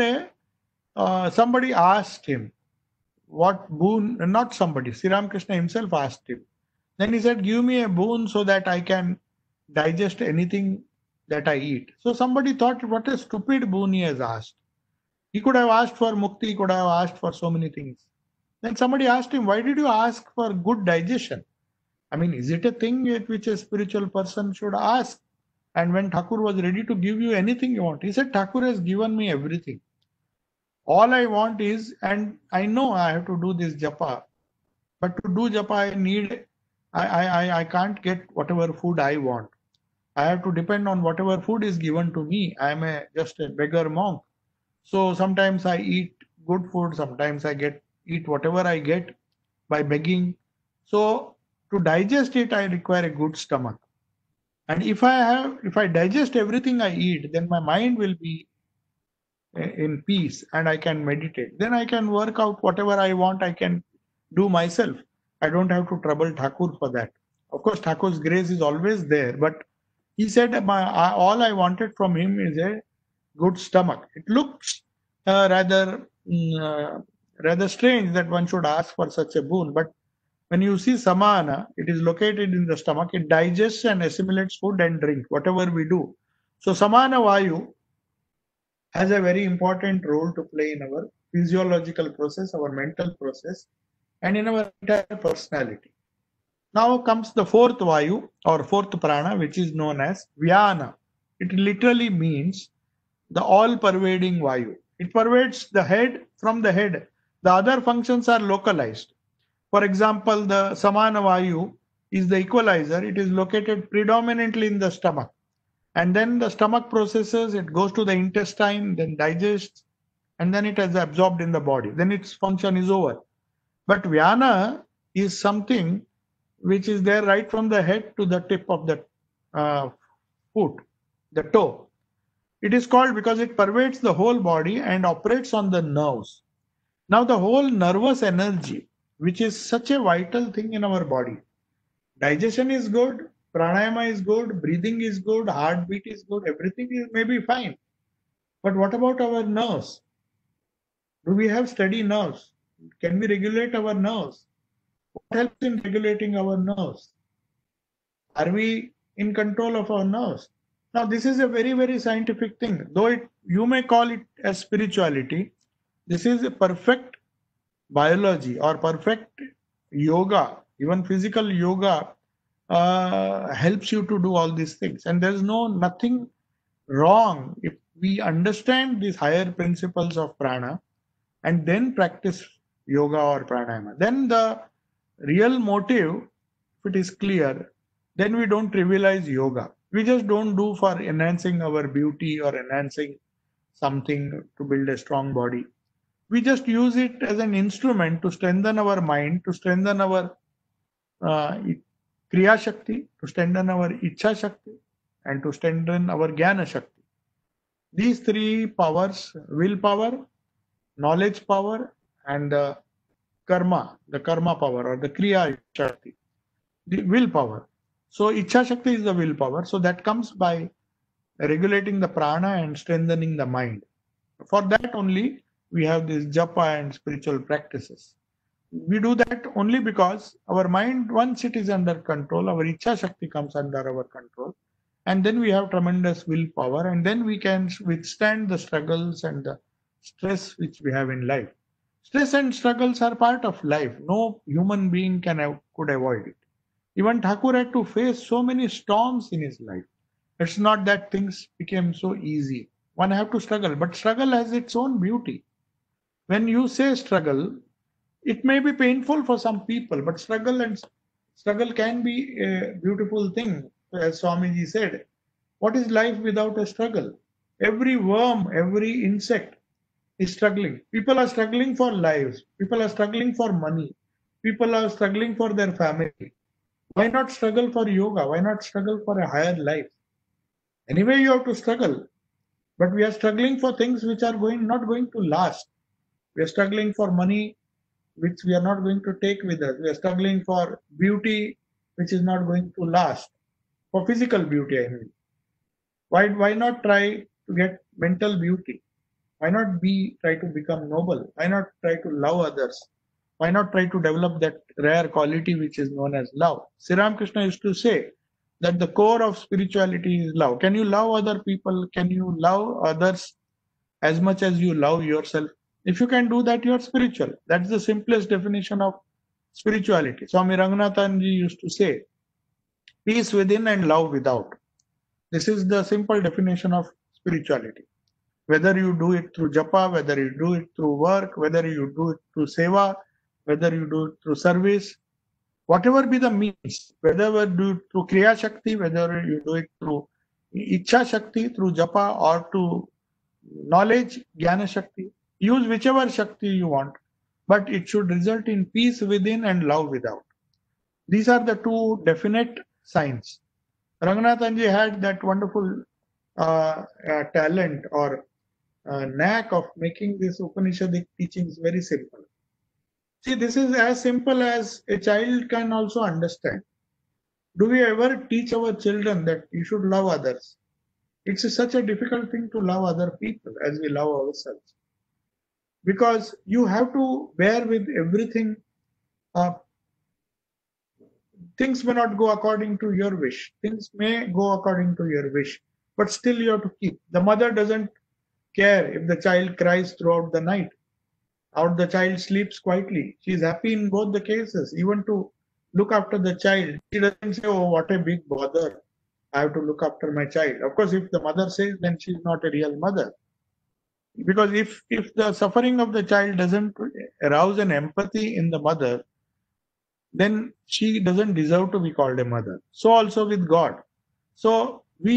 somebody asked him, what boon, not somebody, Sri Ramakrishna himself asked him. Then he said, give me a boon so that I can digest anything that I eat. So somebody thought, what a stupid boon he has asked. He could have asked for mukti, he could have asked for so many things. Then somebody asked him, why did you ask for good digestion? I mean, is it a thing which a spiritual person should ask? And when Thakur was ready to give you anything you want, he said, Thakur has given me everything. All I want is, and I know I have to do this japa, but to do japa I need, I can't get whatever food I want. I have to depend on whatever food is given to me. I am just a beggar monk. So sometimes I eat good food, sometimes I eat whatever I get by begging. So to digest it, I require a good stomach. And if I digest everything I eat, then my mind will be in peace and I can meditate. Then I can work out whatever I want, I can do myself. I don't have to trouble Thakur for that. Of course, Thakur's grace is always there, but he said all I wanted from him is a good stomach. It looks rather strange that one should ask for such a boon, but when you see samana, it is located in the stomach. It digests and assimilates food and drink, whatever we do. So samana vayu has a very important role to play in our physiological process, our mental process, and in our entire personality. Now comes the fourth vayu or fourth prana, which is known as vyana. It literally means the all-pervading vayu. It pervades the head. From the head, the other functions are localized. For example, the samana vayu is the equalizer. It is located predominantly in the stomach. And then the stomach processes, it goes to the intestine, then digests, and then it is absorbed in the body. Then its function is over. But Vyana is something which is there right from the head to the tip of the uh, foot, the toe. It is called because it pervades the whole body and operates on the nerves. Now, the whole nervous energy, which is such a vital thing in our body, digestion is good, pranayama is good, breathing is good, heartbeat is good, everything is maybe fine. But what about our nerves? Do we have steady nerves? Can we regulate our nerves? What helps in regulating our nerves? Are we in control of our nerves? Now, this is a very, very scientific thing. Though you may call it as spirituality, this is a perfect biology or perfect yoga. Even physical yoga helps you to do all these things. And there's nothing wrong if we understand these higher principles of prana and then practice yoga or pranayama. Then the real motive, if it is clear, then we don't trivialize yoga. We just don't do for enhancing our beauty or enhancing something to build a strong body. We just use it as an instrument to strengthen our mind, to strengthen our uh, kriya shakti, to strengthen our ichha shakti, and to strengthen our jnana shakti. These three powers, willpower, knowledge power, and the karma power or the kriya shakti, the willpower. So ichha shakti is the willpower. So that comes by regulating the prana and strengthening the mind. For that only we have this japa and spiritual practices. We do that only because our mind, once it is under control, our ichha shakti comes under our control, and then we have tremendous willpower, and then we can withstand the struggles and the stress which we have in life. Stress and struggles are part of life. No human being could avoid it. Even Thakur had to face so many storms in his life. It's not that things became so easy. One have to struggle, but struggle has its own beauty. When you say struggle, it may be painful for some people, but struggle can be a beautiful thing. As Swamiji said, what is life without a struggle? Every worm, every insect is struggling. People are struggling for lives. People are struggling for money. People are struggling for their family. Why not struggle for yoga? Why not struggle for a higher life? Anyway, you have to struggle, but we are struggling for things which are not going to last. We are struggling for money, which we are not going to take with us. We are struggling for beauty, which is not going to last. For physical beauty, I mean. Why not try to get mental beauty? Why not try to become noble? Why not try to love others? Why not try to develop that rare quality which is known as love? Sri Ramakrishna used to say that the core of spirituality is love. Can you love other people? Can you love others as much as you love yourself? If you can do that, you are spiritual. That's the simplest definition of spirituality. Swami Ranganathanji used to say, peace within and love without. This is the simple definition of spirituality. Whether you do it through japa, whether you do it through work, whether you do it through seva, whether you do it through service, whatever be the means, whether you do it through kriya shakti, whether you do it through ichha shakti, through japa, or to knowledge, jnana shakti, use whichever shakti you want, but it should result in peace within and love without. These are the two definite signs. Ranganathanji had that wonderful talent or knack of making these Upanishadic teachings very simple. See, this is as simple as a child can also understand. Do we ever teach our children that you should love others? It's such a difficult thing to love other people as we love ourselves. Because you have to bear with everything. Uh, things may not go according to your wish. Things may go according to your wish, but still you have to keep. The mother doesn't care if the child cries throughout the night or the child sleeps quietly. She is happy in both the cases, even to look after the child. She doesn't say, oh, what a big bother. I have to look after my child. Of course, if the mother says, then she is not a real mother. Because if the suffering of the child doesn't arouse an empathy in the mother, then she doesn't deserve to be called a mother. So also with God. So we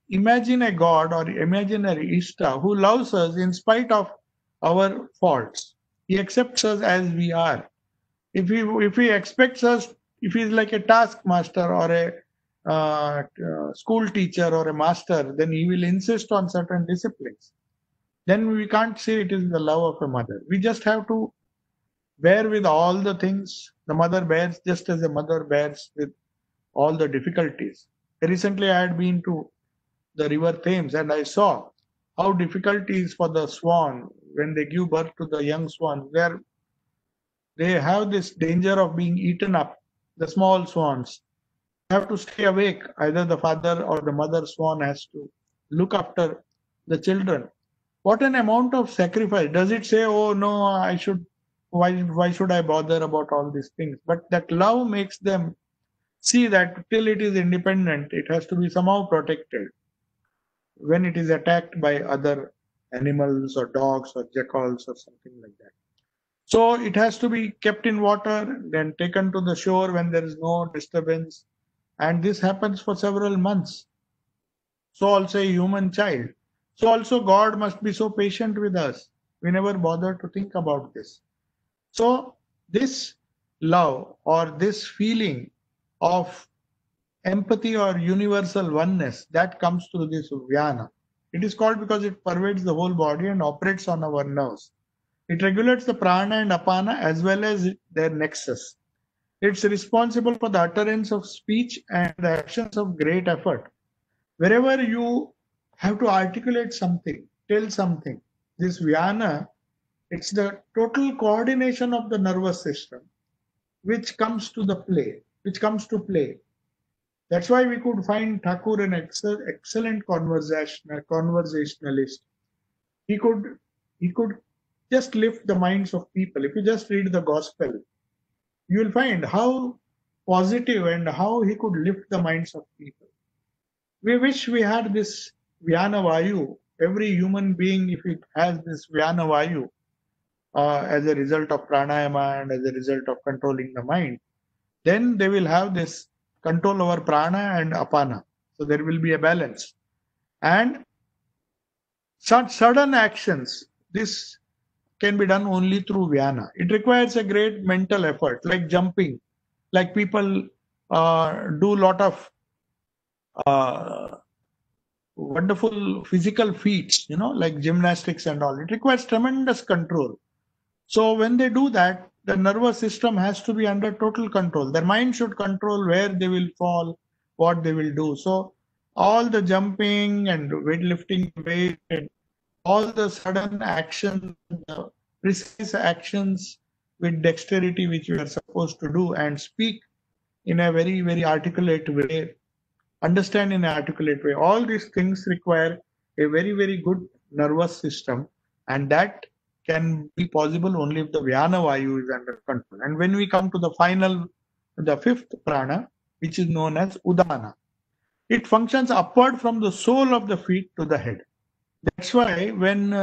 imagine a God or imagine a Ishta who loves us in spite of our faults. He accepts us as we are. If he expects us, if he's like a taskmaster or a school teacher or a master, then he will insist on certain disciplines. Then we can't say it is the love of a mother. We just have to bear with all the things the mother bears, just as a mother bears with all the difficulties. Recently, I had been to the river Thames and I saw how difficult it is for the swan when they give birth to the young swan. They have this danger of being eaten up. The small swans have to stay awake. Either the father or the mother swan has to look after the children. What an amount of sacrifice. Does it say, oh no, I should, why should I bother about all these things? But that love makes them see that till it is independent, it has to be somehow protected when it is attacked by other animals or dogs or jackals or something like that. So it has to be kept in water, then taken to the shore when there is no disturbance. And this happens for several months. So also a human child. So also God must be so patient with us. We never bother to think about this. So this love or this feeling of empathy or universal oneness that comes through this Vyana. It is called because it pervades the whole body and operates on our nerves. It regulates the prana and apana as well as their nexus. It's responsible for the utterance of speech and the actions of great effort. Wherever you have to articulate something, tell something, this Vyana, it's the total coordination of the nervous system which comes to play. That's why we could find Thakur an excellent conversationalist. He could he could just lift the minds of people. If you just read the gospel, you will find how positive and how he could lift the minds of people. We wish we had this Vyana Vayu. Every human being, if it has this Vyana Vayu as a result of pranayama and as a result of controlling the mind, then they will have this control over prana and apana. So there will be a balance. And sudden actions, this can be done only through Vyana. It requires a great mental effort, like jumping, like people do a lot of uh, wonderful physical feats, like gymnastics and all. It requires tremendous control. So when they do that, the nervous system has to be under total control. Their mind should control where they will fall, what they will do. So all the jumping and weightlifting weight and all the sudden actions, the precise actions with dexterity which we are supposed to do and speak in a very, very articulate way, understand in an articulate way. All these things require a very, very good nervous system, and that can be possible only if the Vyana Vayu is under control. And when we come to the fifth prana, which is known as Udana, it functions upward from the sole of the feet to the head. That's why when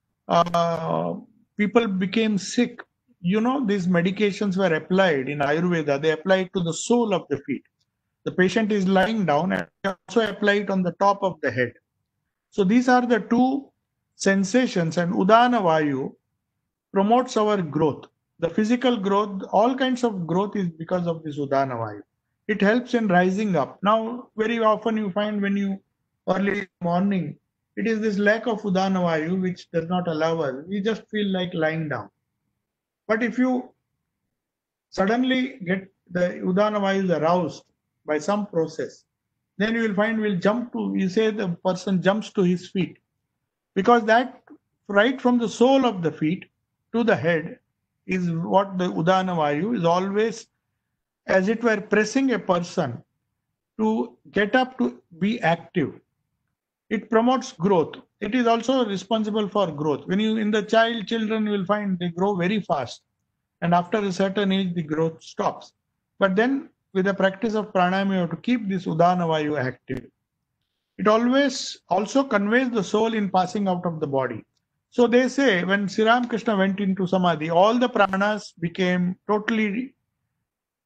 uh, people became sick, these medications were applied in Ayurveda. They applied to the sole of the feet. The patient is lying down and also apply it on the top of the head. So these are the two sensations, and Udana Vayu promotes our growth. The physical growth, all kinds of growth is because of this Udana Vayu. It helps in rising up. Now, very often you find when you early morning, it is this lack of Udana Vayu which does not allow us. We just feel like lying down. But if you suddenly get the Udana Vayu aroused by some process, then you will find you say the person jumps to his feet, because that right from the sole of the feet to the head is what the Udana Vayu is always, as it were, pressing a person to get up to be active. It promotes growth. It is also responsible for growth. When you in the children, you will find they grow very fast, and after a certain age, the growth stops. But then, with the practice of pranayama, you have to keep this Udana Vayu active. It always also conveys the soul in passing out of the body. So they say when Sri Ramakrishna went into Samadhi, all the pranas became totally,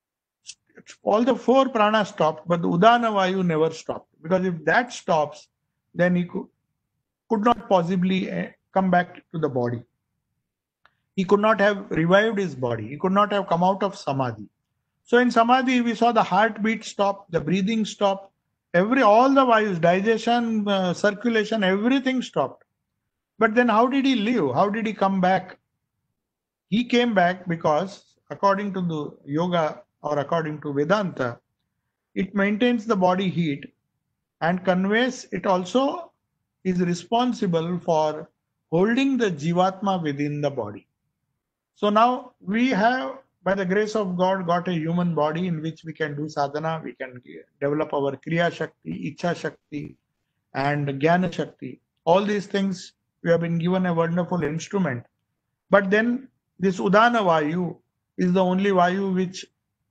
all the four pranas stopped, but the Udana Vayu never stopped. Because if that stops, then he could not possibly come back to the body. He could not have revived his body. He could not have come out of samadhi. So in samadhi, we saw the heartbeat stop, the breathing stop, all the vayus, digestion, circulation, everything stopped. But then how did he live? How did he come back? He came back because, according to the yoga or according to Vedanta, it maintains the body heat and conveys, it also is responsible for holding the jivatma within the body. So now we have, by the grace of God, got a human body in which we can do sadhana, we can develop our Kriya Shakti, Ichha Shakti, and Jnana Shakti. All these things, we have been given a wonderful instrument. But then this Udana Vayu is the only Vayu which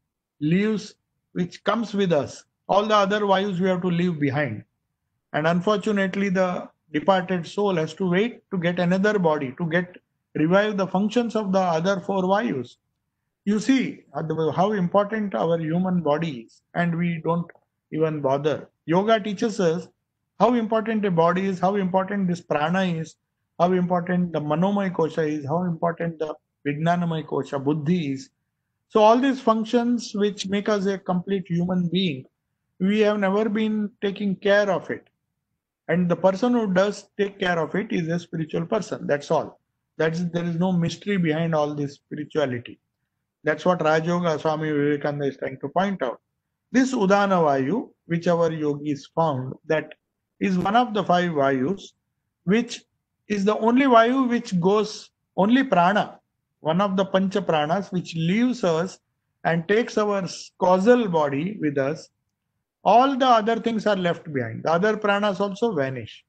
leaves, which comes with us. All the other Vayus we have to leave behind. And unfortunately, the departed soul has to wait to get another body, to revive the functions of the other four Vayus. You see how important our human body is, and we don't even bother. Yoga teaches us how important a body is, how important this prana is, how important the manomaya kosha is, how important the vijnanamaya kosha, buddhi is. So all these functions which make us a complete human being, we have never been taking care of it. And the person who does take care of it is a spiritual person. That's all. There is no mystery behind all this spirituality. That's what Rajoga Swami Vivekananda is trying to point out. This Udana Vayu, which our yogis found, that is one of the five Vayus, which is the only Vayu which goes, only prana, one of the Pancha Pranas, which leaves us and takes our causal body with us. All the other things are left behind. The other pranas also vanish.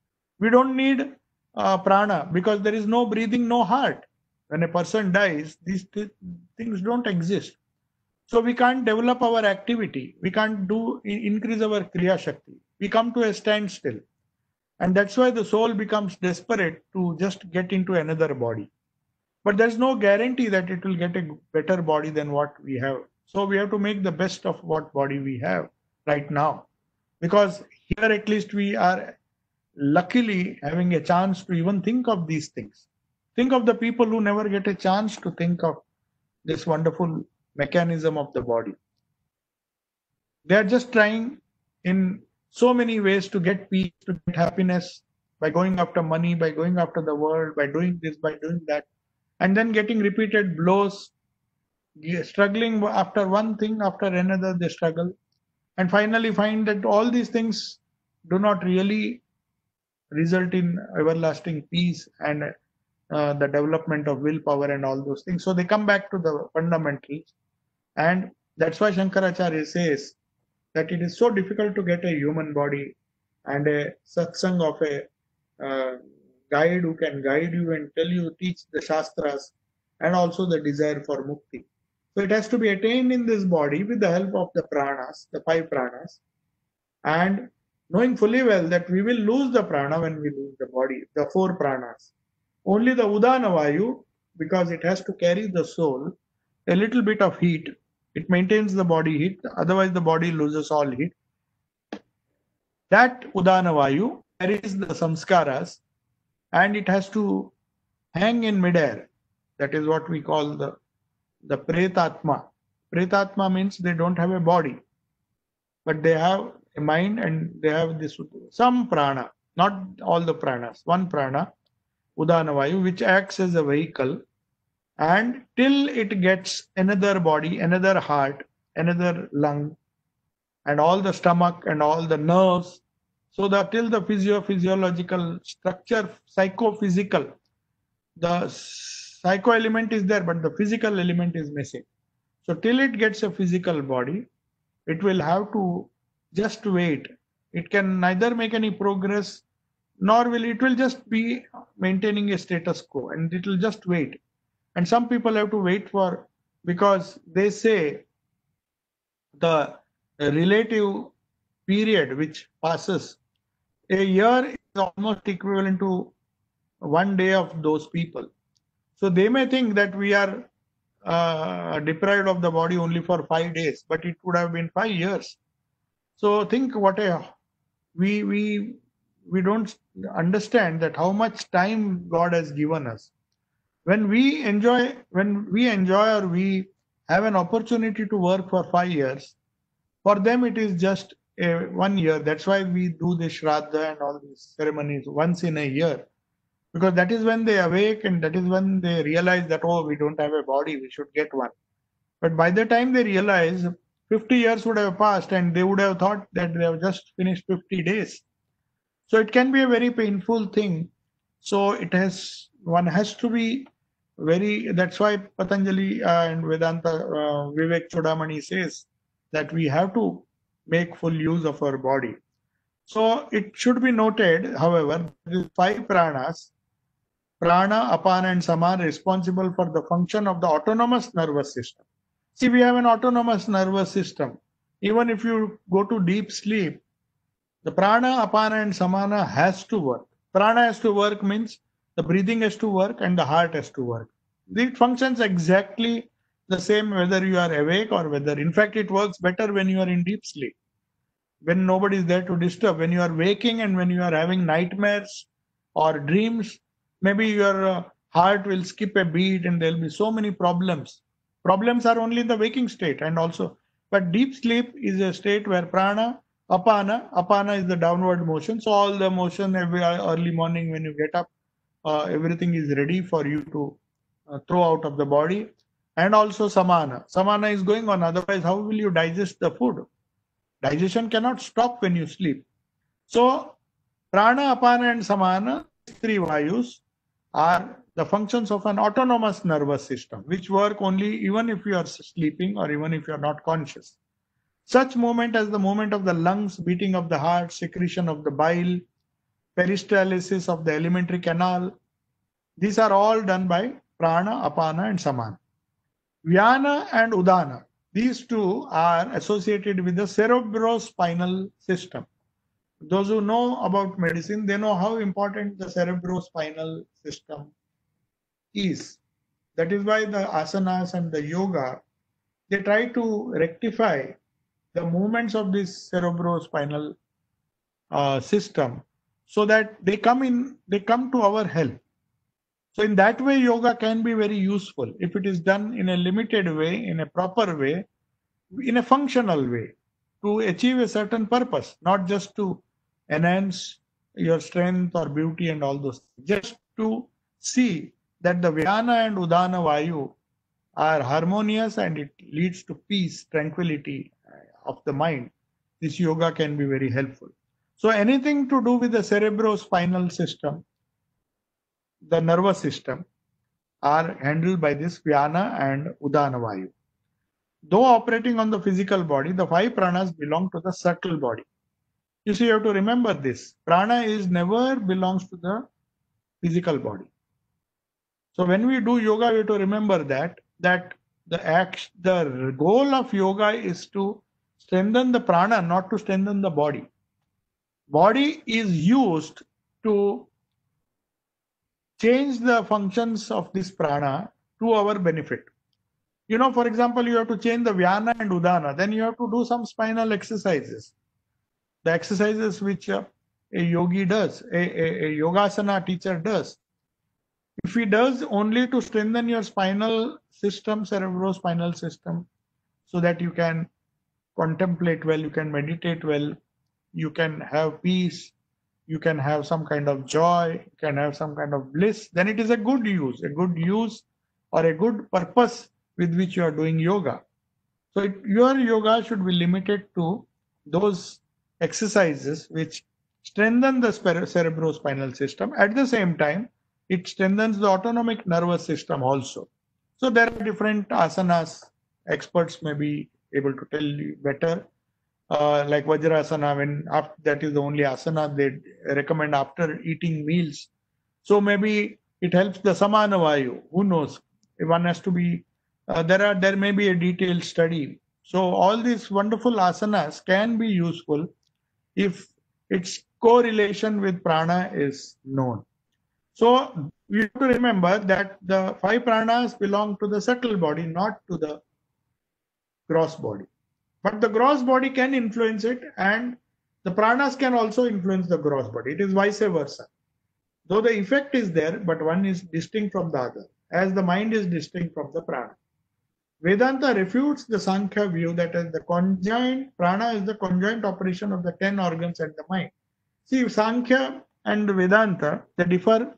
We don't need prana because there is no breathing, no heart. When a person dies, these things don't exist. So we can't develop our activity. We can't increase our Kriya Shakti. We come to a standstill. And that's why the soul becomes desperate to just get into another body. But there's no guarantee that it will get a better body than what we have. So we have to make the best of what body we have right now. Because here at least we are luckily having a chance to even think of these things. Think of the people who never get a chance to think of this wonderful mechanism of the body. They are just trying in so many ways to get peace, to get happiness, by going after money, by going after the world, by doing this, by doing that, and then getting repeated blows, struggling after one thing after another, they struggle, and finally find that all these things do not really result in everlasting peace and the development of willpower and all those things. So they come back to the fundamentals, and that's why Shankaracharya says that it is so difficult to get a human body and a satsang of a guide who can guide you and tell you, teach the Shastras, and also the desire for mukti. So it has to be attained in this body with the help of the pranas, the five pranas, and knowing fully well that we will lose the prana when we lose the body, the four pranas. Only the Udana Vayu, because it has to carry the soul, a little bit of heat. It maintains the body heat, otherwise the body loses all heat. That Udana Vayu carries the samskaras and it has to hang in midair. That is what we call the Pretatma. Pretatma means they don't have a body, but they have a mind and they have this some prana, not all the pranas, one prana, Udana Vayu, which acts as a vehicle, and till it gets another body, another heart, another lung, and all the stomach and all the nerves, so that till the physiological structure, psychophysical, the psycho element is there, but the physical element is missing. So till it gets a physical body, it will have to just wait. It can neither make any progress, nor will it will just be maintaining a status quo, and it will just wait. And some people have to wait for, because they say the relative period which passes, a year is almost equivalent to one day of those people. So they may think that we are deprived of the body only for 5 days, but it would have been 5 years. So think what a we we don't understand that how much time God has given us. When we enjoy or we have an opportunity to work for 5 years, for them it is just 1 year. That's why we do the Shraddha and all these ceremonies once in a year, because that is when they awake and that is when they realize that, oh, we don't have a body, we should get one. But by the time they realize, 50 years would have passed and they would have thought that they have just finished 50 days. So it can be a very painful thing. So one has to be that's why Patanjali and Vedanta, Vivek Chodamani says that we have to make full use of our body. So it should be noted, however, the 5 pranas, prana, apana and samana, responsible for the function of the autonomous nervous system. See, we have an autonomous nervous system. Even if you go to deep sleep, the prana, apana, and samana has to work. Prana has to work means the breathing has to work and the heart has to work. It functions exactly the same whether you are awake or whether, in fact, it works better when you are in deep sleep, when nobody is there to disturb. When you are waking and when you are having nightmares or dreams, maybe your heart will skip a beat and there will be so many problems. Problems are only in the waking state, and also, but deep sleep is a state where prana, apana is the downward motion. So all the motion every early morning when you get up, everything is ready for you to throw out of the body. And also samana is going on, otherwise how will you digest the food? Digestion cannot stop when you sleep. So, prana, apana, and samana, these 3 vayus, are the functions of an autonomous nervous system, which work only even if you are sleeping or even if you are not conscious. Such movement as the movement of the lungs, beating of the heart, secretion of the bile, peristalsis of the alimentary canal, these are all done by prana, apana, and samana. Vyana and udana, these two are associated with the cerebrospinal system. Those who know about medicine, they know how important the cerebrospinal system is. That is why the asanas and the yoga, they try to rectify the movements of this cerebrospinal system so that they come to our help. So in that way, yoga can be very useful if it is done in a limited way, in a proper way, in a functional way, to achieve a certain purpose, not just to enhance your strength or beauty and all those things. Just to see that the Vyana and Udana Vayu are harmonious and it leads to peace, tranquility of the mind. This yoga can be very helpful. So anything to do with the cerebrospinal system, the nervous system, are handled by this Vyana and Udana Vayu. Though operating on the physical body, the 5 pranas belong to the subtle body. You see, you have to remember this. Prana is never belongs to the physical body. So when we do yoga, we have to remember that the goal of yoga is to strengthen the prana, not to strengthen the body. Body is used to change the functions of this prana to our benefit. For example, you have to change the Vyana and Udana, then you have to do some spinal exercises. The exercises which a yogi does, a yogasana teacher does. If he does only to strengthen your spinal system, cerebrospinal system, so that you can contemplate well, you can meditate well, you can have peace, you can have some kind of joy, you can have some kind of bliss, then it is a good use or a good purpose with which you are doing yoga. So your yoga should be limited to those exercises which strengthen the cerebrospinal system. At the same time, it strengthens the autonomic nervous system also. So there are different asanas. Experts may be able to tell you better. Like Vajrasana, that is the only asana they recommend after eating meals. So maybe it helps the Samana Vayu. Who knows? One has to be. There may be a detailed study. So all these wonderful asanas can be useful if its correlation with prana is known. So we have to remember that the 5 pranas belong to the subtle body, not to the gross body. But the gross body can influence it, and The pranas can also influence the gross body. It is vice versa. Though the effect is there, but one is distinct from the other, as the mind is distinct from the prana. Vedanta refutes the Sankhya view that is the conjoint prana is the conjoint operation of the 10 organs and the mind. See, Sankhya and Vedanta, they differ.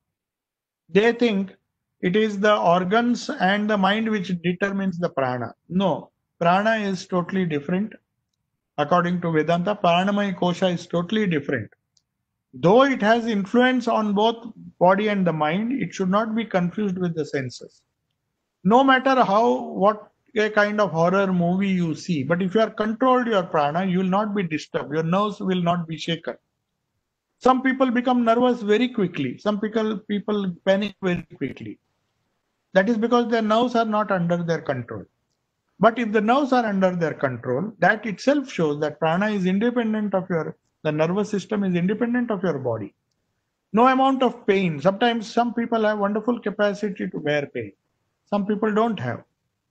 They think it is the organs and the mind which determines the prana. No, prana is totally different. According to Vedanta, Pranamaya Kosha is totally different. Though it has influence on both body and the mind, it should not be confused with the senses. No matter what a kind of horror movie you see, but if you are controlled your prana, you will not be disturbed. Your nerves will not be shaken. Some people become nervous very quickly. Some people panic very quickly. That is because their nerves are not under their control. But if the nerves are under their control, that itself shows that prana is independent of the nervous system is independent of your body. No amount of pain. Sometimes some people have wonderful capacity to bear pain. Some people don't have.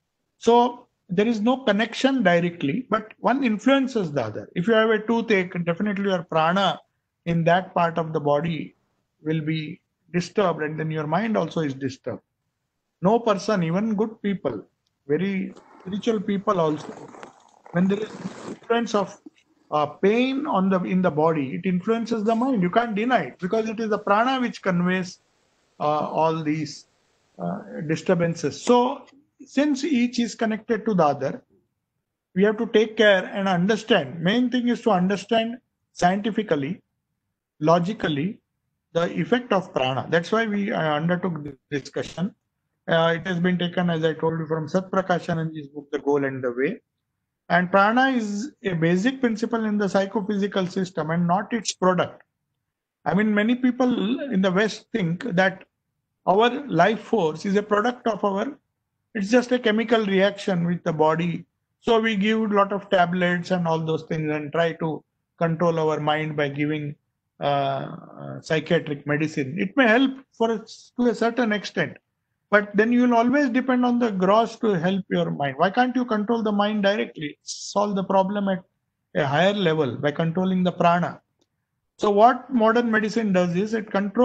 So there is no connection directly, but one influences the other. If you have a toothache, definitely your prana in that part of the body will be disturbed, and then your mind also is disturbed. No person, even good people, very spiritual people also, when there is influence of pain in the body, it influences the mind. You can't deny it because it is the prana which conveys all these disturbances. So, since each is connected to the other, we have to take care and understand. Main thing is to understand scientifically, logically, the effect of prana. That's why we undertook this discussion. It has been taken, as I told you, from Sat Prakashananji's book, The Goal and the Way. And prana is a basic principle in the psychophysical system and not its product. I mean, many people in the West think that our life force is a product of it's just a chemical reaction with the body. So we give a lot of tablets and all those things and try to control our mind by giving psychiatric medicine. It may help to a certain extent, but then you will always depend on the gross to help your mind. Why can't you control the mind directly? Solve the problem at a higher level by controlling the prana. So what modern medicine does is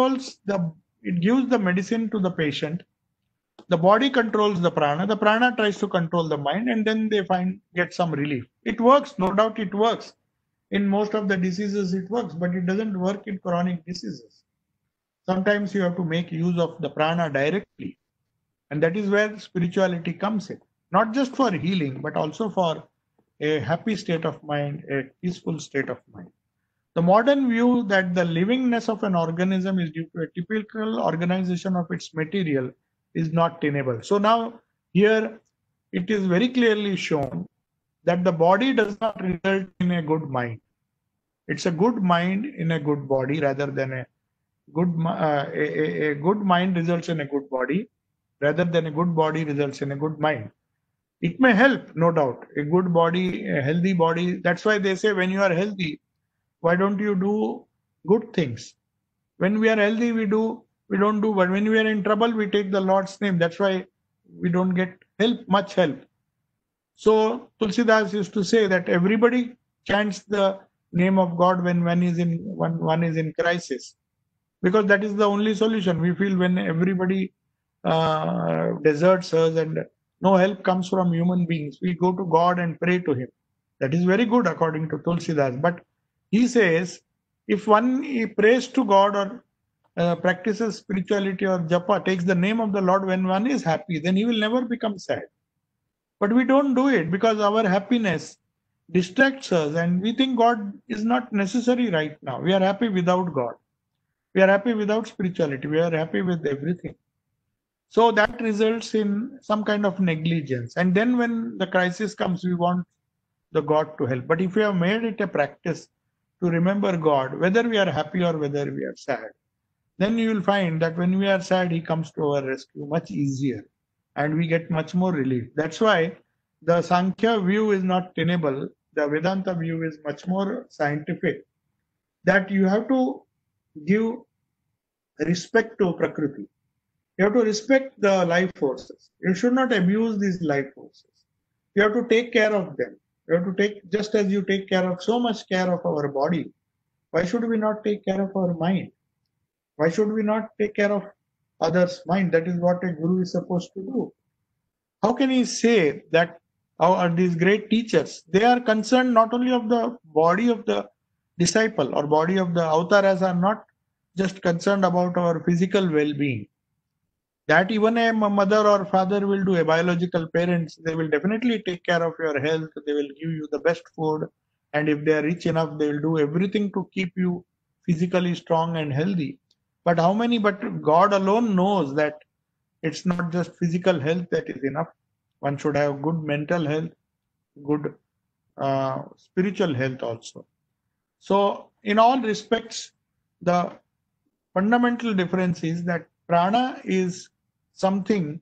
it gives the medicine to the patient. The body controls the prana tries to control the mind, and then they get some relief. It works, no doubt it works. In most of the diseases it works, but it doesn't work in chronic diseases. Sometimes you have to make use of the prana directly, and that is where spirituality comes in. Not just for healing, but also for a happy state of mind, a peaceful state of mind. The modern view that the livingness of an organism is due to a typical organization of its material is not tenable. So now here it is very clearly shown that the body does not result in a good mind. It's a good mind in a good body rather than a good mind results in a good body rather than a good body results in a good mind. It may help, no doubt. A good body, a healthy body. That's why they say when you are healthy, why don't you do good things? When we are healthy, we don't do, but when we are in trouble, we take the Lord's name. That's why we don't get much help. So Tulsidas used to say that everybody chants the name of God when one is in crisis, because that is the only solution. We feel when everybody deserts us and no help comes from human beings, we go to God and pray to Him. That is very good according to Tulsidas. But he says if one prays to God or practices spirituality or japa, takes the name of the Lord when one is happy, then he will never become sad. But we don't do it because our happiness distracts us and we think God is not necessary right now. We are happy without God. We are happy without spirituality. We are happy with everything. So that results in some kind of negligence. And then when the crisis comes, we want the God to help. But if we have made it a practice to remember God, whether we are happy or whether we are sad, then you will find that when we are sad, He comes to our rescue much easier and we get much more relief. That's why the Sankhya view is not tenable. The Vedanta view is much more scientific, that you have to give respect to Prakriti. You have to respect the life forces. You should not abuse these life forces. You have to take care of them. We have to take, just as you take care of so much care of our body, why should we not take care of our mind? Why should we not take care of others' mind? That is what a guru is supposed to do. How can he say that are these great teachers? They are concerned not only of the body of the disciple or body of the avatars, are not just concerned about our physical well-being. That even a mother or father will do, a biological parents, they will definitely take care of your health. They will give you the best food. And if they are rich enough, they will do everything to keep you physically strong and healthy. But how many, but God alone knows that it's not just physical health that is enough. One should have good mental health, good spiritual health also. So, in all respects, the fundamental difference is that prana is something,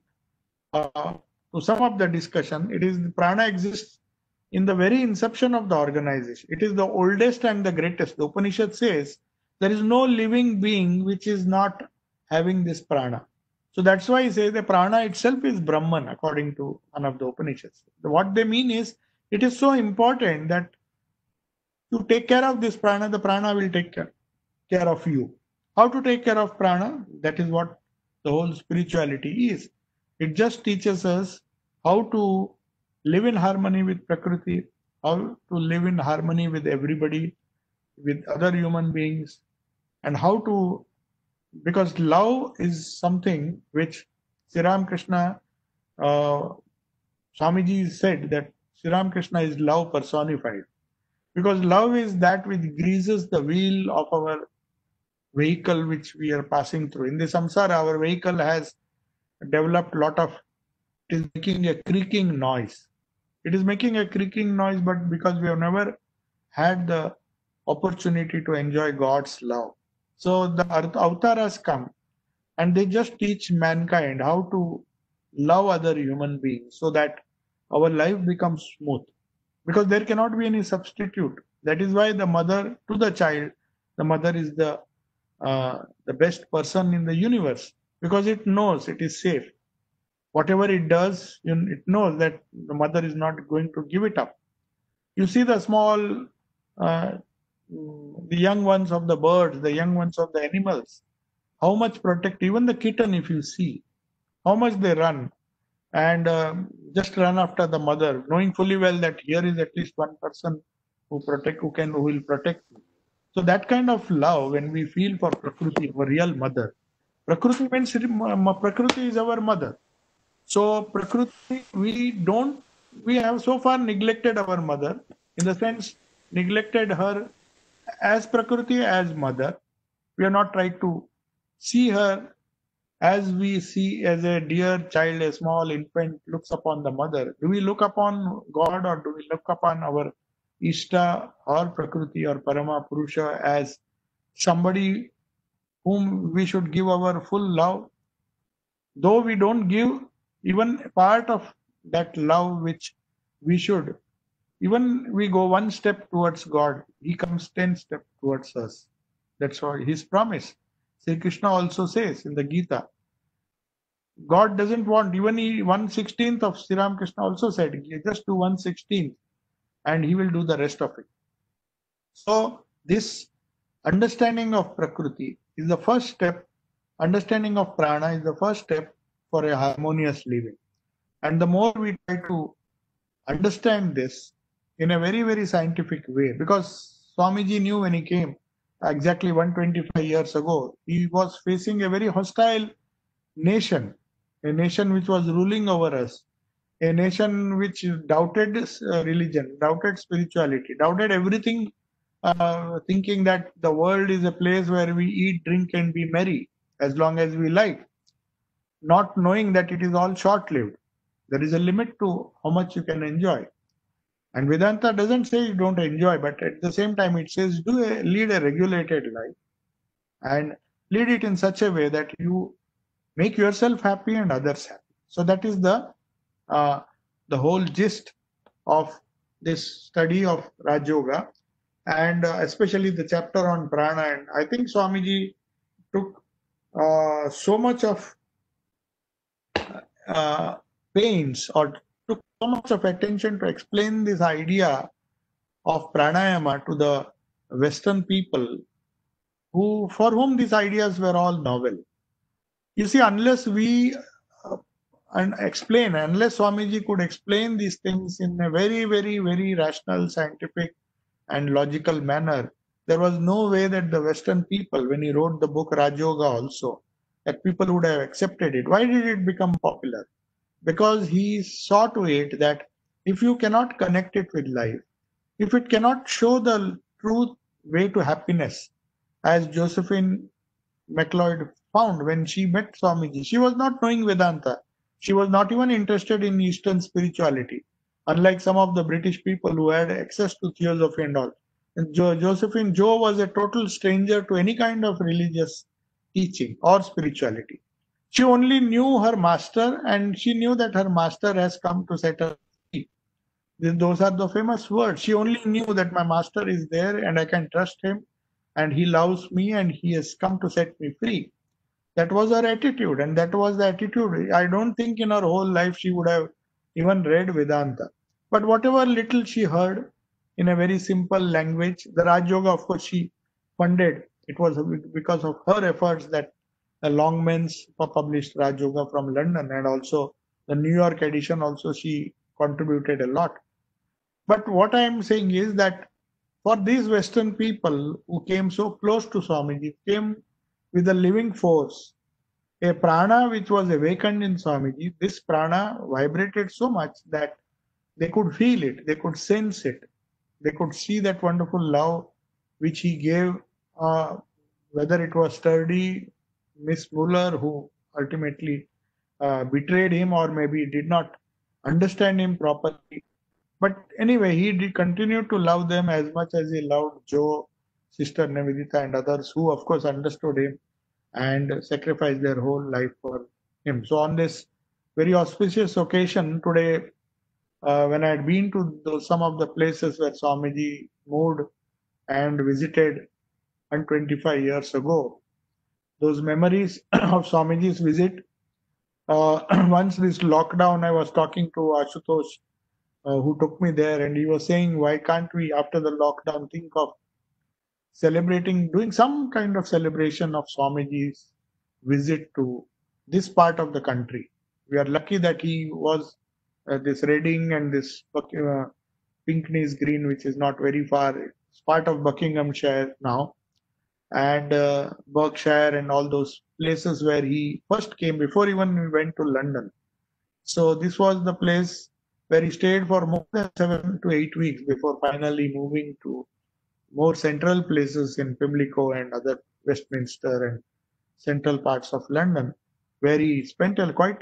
to sum up the discussion, it is prana exists in the very inception of the organization. It is the oldest and the greatest. The Upanishad says there is no living being which is not having this prana. So that's why I say the prana itself is Brahman, according to one of the Upanishads. What they mean is it is so important that you take care of this prana, the prana will take care of you. How to take care of prana? That is what the whole spirituality is. It just teaches us how to live in harmony with Prakriti, how to live in harmony with everybody, with other human beings, and how to, because love is something which Sri Ram Krishna, uh, Swamiji said that Sri Ram Krishna is love personified. Because love is that which greases the wheel of our vehicle which we are passing through. In the samsara, our vehicle has developed a lot of, it is making a creaking noise. It is making a creaking noise, but because we have never had the opportunity to enjoy God's love. So the avatars come and they just teach mankind how to love other human beings so that our life becomes smooth. Because there cannot be any substitute. That is why the mother to the child, the mother is the best person in the universe because it knows it is safe. Whatever it does, it knows that the mother is not going to give it up. You see the small, uh, the young ones of the birds, the young ones of the animals, how much protect, even the kitten, if you see, how much they run and just run after the mother, knowing fully well that here is at least one person who will protect me. So that kind of love, when we feel for Prakriti, our real mother, Prakriti means Prakriti is our mother. So Prakriti, we have so far neglected our mother, in the sense neglected her as Prakriti, as mother. We have not tried to see her as we see as a dear child, a small infant looks upon the mother. Do we look upon God or do we look upon our Ishta or Prakriti or Parama Purusha as somebody whom we should give our full love? Though we don't give even a part of that love which we should, even we go one step towards God, He comes 10 steps towards us. That's why His promise. Sri Krishna also says in the Gita, God doesn't want, even he 1/16th of Sri Ram Krishna also said, just do 1/16th and he will do the rest of it. So this understanding of Prakriti is the first step. Understanding of prana is the first step for a harmonious living. And the more we try to understand this in a very, very scientific way, because Swamiji knew when he came exactly 125 years ago, he was facing a very hostile nation, a nation which was ruling over us, a nation which doubted religion, doubted spirituality, doubted everything, thinking that the world is a place where we eat, drink, and be merry as long as we like, not knowing that it is all short lived. There is a limit to how much you can enjoy. And Vedanta doesn't say you don't enjoy, but at the same time, it says lead a regulated life and lead it in such a way that you make yourself happy and others happy. So that is uh, the whole gist of this study of Raj Yoga, and especially the chapter on prana. And I think Swamiji took so much of uh, pains or took so much of attention to explain this idea of pranayama to the Western people who for whom these ideas were all novel. You see, unless we unless Swamiji could explain these things in a very, very, very rational, scientific, and logical manner, there was no way that the Western people, when he wrote the book Raj Yoga also, that people would have accepted it. Why did it become popular? Because he saw to it that if you cannot connect it with life, if it cannot show the true way to happiness, as Josephine MacLeod found when she met Swamiji. She was not knowing Vedanta. She was not even interested in Eastern spirituality, unlike some of the British people who had access to theosophy and all. And Josephine Joe was a total stranger to any kind of religious teaching or spirituality. She only knew her master, and she knew that her master has come to set her free. Those are the famous words. She only knew that my master is there and I can trust him and he loves me and he has come to set me free. That was her attitude, and that was the attitude. I don't think in her whole life she would have even read Vedanta. But whatever little she heard in a very simple language, the Raj Yoga, of course, she funded. It was because of her efforts that Longmans published Raj Yoga from London, and also the New York edition. Also, she contributed a lot. But what I am saying is that for these Western people who came so close to Swamiji, came with a living force, a prana which was awakened in Swamiji, this prana vibrated so much that they could feel it, they could sense it, they could see that wonderful love which he gave, whether it was sturdy Miss Muller who ultimately betrayed him or maybe did not understand him properly. But anyway, he did continue to love them as much as he loved Joe, Sister Nivedita, and others who, of course, understood him and sacrificed their whole life for him. So, on this very auspicious occasion today, when I had been to some of the places where Swamiji moved and visited 125 years ago, those memories of Swamiji's visit. Once this lockdown, I was talking to Ashutosh, who took me there, and he was saying, why can't we, after the lockdown, think of celebrating, doing some kind of celebration of Swamiji's visit to this part of the country. We are lucky that he was this Reading and this Pinckney's Green, which is not very far. It's part of Buckinghamshire now, and Berkshire and all those places where he first came before even we went to London. So this was the place where he stayed for more than 7 to 8 weeks before finally moving to more central places in Pimlico and other Westminster and central parts of London, where he spent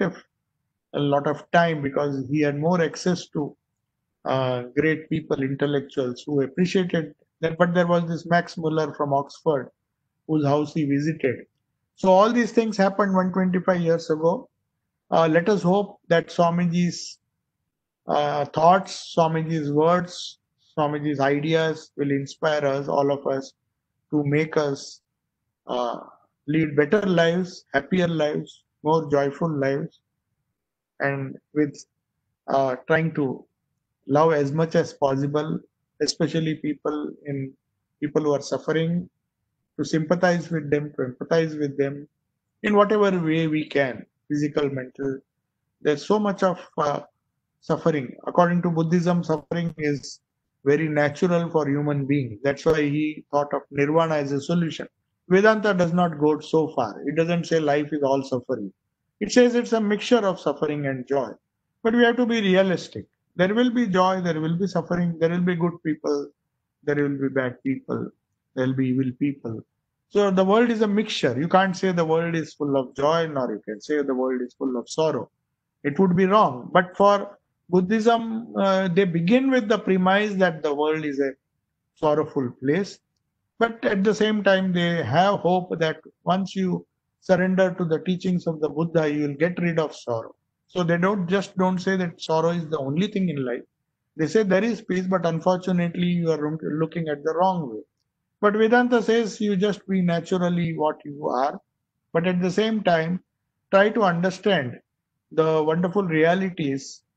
a lot of time because he had more access to great people, intellectuals who appreciated that. But there was this Max Muller from Oxford, whose house he visited. So all these things happened 125 years ago. Let us hope that Swamiji's thoughts, Swamiji's words, Swamiji's ideas will inspire us, all of us, to make us uh, lead better lives, happier lives, more joyful lives, and with trying to love as much as possible, especially people who are suffering, to sympathize with them, to empathize with them in whatever way we can, physical, mental. There's so much of suffering. According to Buddhism, suffering is very natural for human beings. That's why he thought of nirvana as a solution. Vedanta does not go so far. It doesn't say life is all suffering. It says it's a mixture of suffering and joy. But we have to be realistic. There will be joy, there will be suffering, there will be good people, there will be bad people, there will be evil people. So the world is a mixture. You can't say the world is full of joy, nor you can say the world is full of sorrow. It would be wrong. But for Buddhism, they begin with the premise that the world is a sorrowful place. But at the same time, they have hope that once you surrender to the teachings of the Buddha, you will get rid of sorrow. So they don't say that sorrow is the only thing in life. They say there is peace, but unfortunately, you are looking at the wrong way. But Vedanta says you just be naturally what you are, but at the same time, try to understand the wonderful realities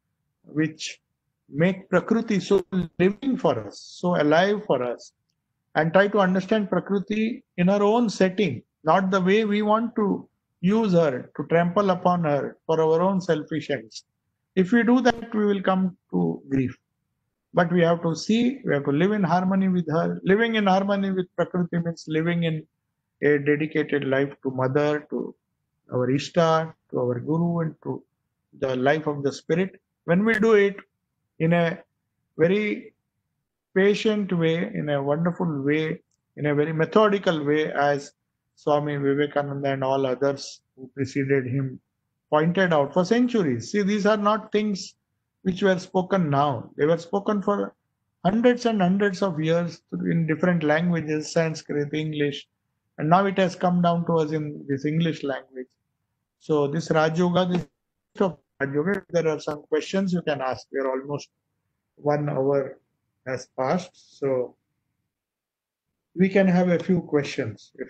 which make Prakriti so living for us, so alive for us, and try to understand Prakriti in her own setting, not the way we want to use her, to trample upon her for our own selfish ends. If we do that, we will come to grief. But we have to see, we have to live in harmony with her. Living in harmony with Prakriti means living in a dedicated life to Mother, to our Ishta, to our Guru, and to the life of the Spirit. When we do it in a very patient way, in a wonderful way, in a very methodical way, as Swami Vivekananda and all others who preceded him pointed out for centuries. See, these are not things which were spoken now. They were spoken for hundreds and hundreds of years in different languages, Sanskrit, English, and now it has come down to us in this English language. So this Raj Yoga, this of Raj Yoga, if there are some questions you can ask. We are almost 1 hour has passed, so we can have a few questions. If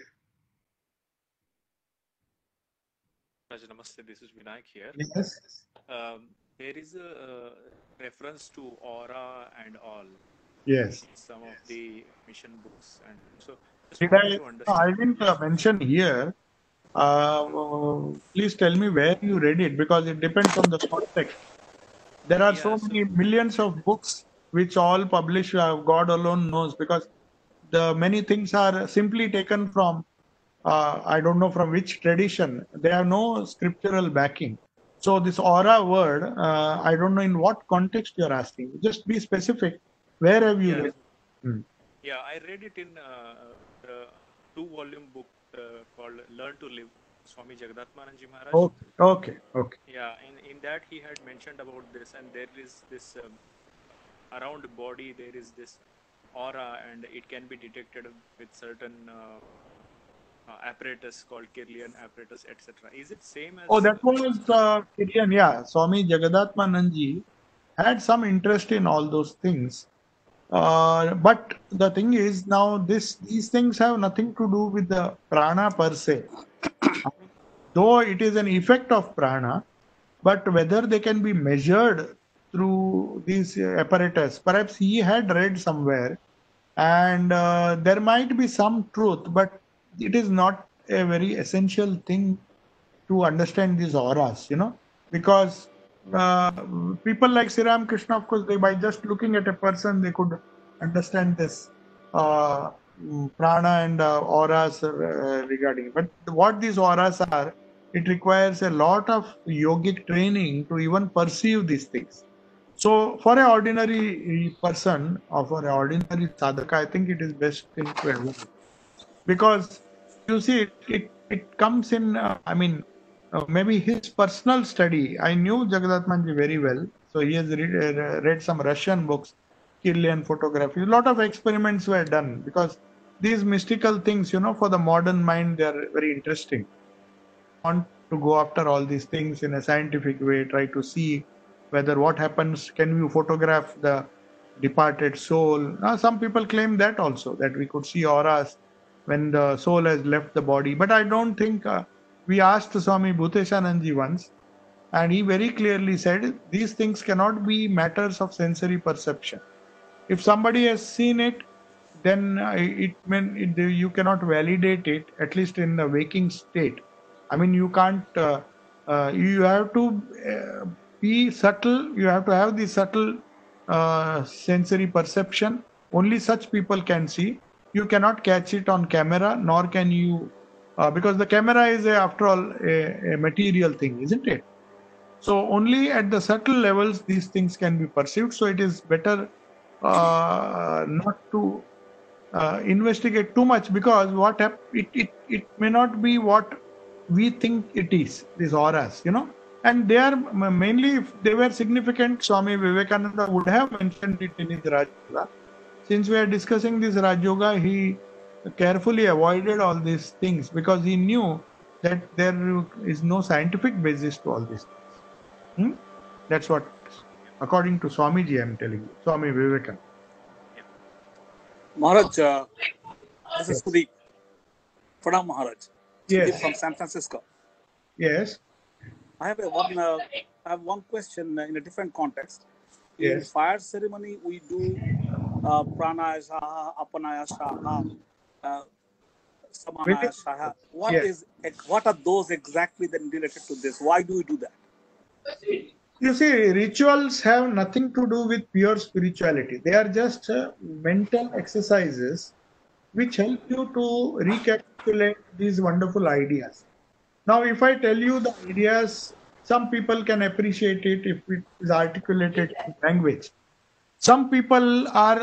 Raj, namaste. This is Vinayak here. yes, There is a reference to aura and all yes. in some of the mission books, and so just Did wanted I? to No, I understand. didn't mention here. Please tell me where you read it because it depends on the context. There are Yeah, so so many millions of books which all publish. God alone knows because the many things are simply taken from I don't know from which tradition. They have no scriptural backing. So this aura word, I don't know in what context you are asking. Just be specific. Where have you yeah, read? Hmm. yeah, I read it in the two-volume book called "Learn to Live," Swami Jagadatmananji Maharaj. Okay, okay, okay. Yeah, in that he had mentioned about this, and there is this around the body there is this aura, and it can be detected with certain apparatus called Kirlian apparatus, etc. Is it same Oh, as that was Kirian, yeah. Swami Jagadatmananji had some interest in all those things. But the thing is now these things have nothing to do with the prana per se. I mean, though it is an effect of prana, but whether they can be measured through these apparatus, perhaps he had read somewhere, and there might be some truth, but it is not a very essential thing to understand these auras, because uh, people like Sri Krishna, of course, they by just looking at a person, they could understand this uh, prana and auras regarding. But what these auras are, it requires a lot of yogic training to even perceive these things. So, for an ordinary person or for an ordinary sadhaka, I think it is best thing to avoid because you see it comes in maybe his personal study. I knew Jagadatmanji very well, so he has read some Russian books, Kirlian photography. A lot of experiments were done because these mystical things, for the modern mind, they are very interesting. Want to go after all these things in a scientific way, try to see whether what happens, can you photograph the departed soul. Now some people claim that also, that we could see auras when the soul has left the body, but I don't think we asked Swami Bhuteshananji once, and he very clearly said these things cannot be matters of sensory perception. If somebody has seen it, then you cannot validate it, at least in the waking state. I mean, you can't. You have to be subtle. You have to have the subtle sensory perception. Only such people can see. You cannot catch it on camera, nor can you, because the camera is, after all, a material thing, isn't it? So only at the subtle levels these things can be perceived. So it is better not to investigate too much because it may not be what we think it is, these auras, and they are mainly, if they were significant, Swami Vivekananda would have mentioned it in his Raj Yoga. Since we are discussing this Raj Yoga, he carefully avoided all these things because he knew that there is no scientific basis to all these things. Hmm? That's what, according to Swamiji, I'm telling you, Swami Vivekananda. yeah. Maharaj, this is Yes. Sudeep. Pranam Maharaj. Sudeep Yes. from San Francisco. Yes. I have have one question in a different context. In Yes. fire ceremony, we do pranaya saha, apanaya saha, uh, samanaya Vedic, saha. yes. What are those exactly then related to this? Why do we do that? You see, rituals have nothing to do with pure spirituality. They are just mental exercises which help you to recapitulate these wonderful ideas. Now, if I tell you the ideas, some people can appreciate it if it is articulated in language. Some people are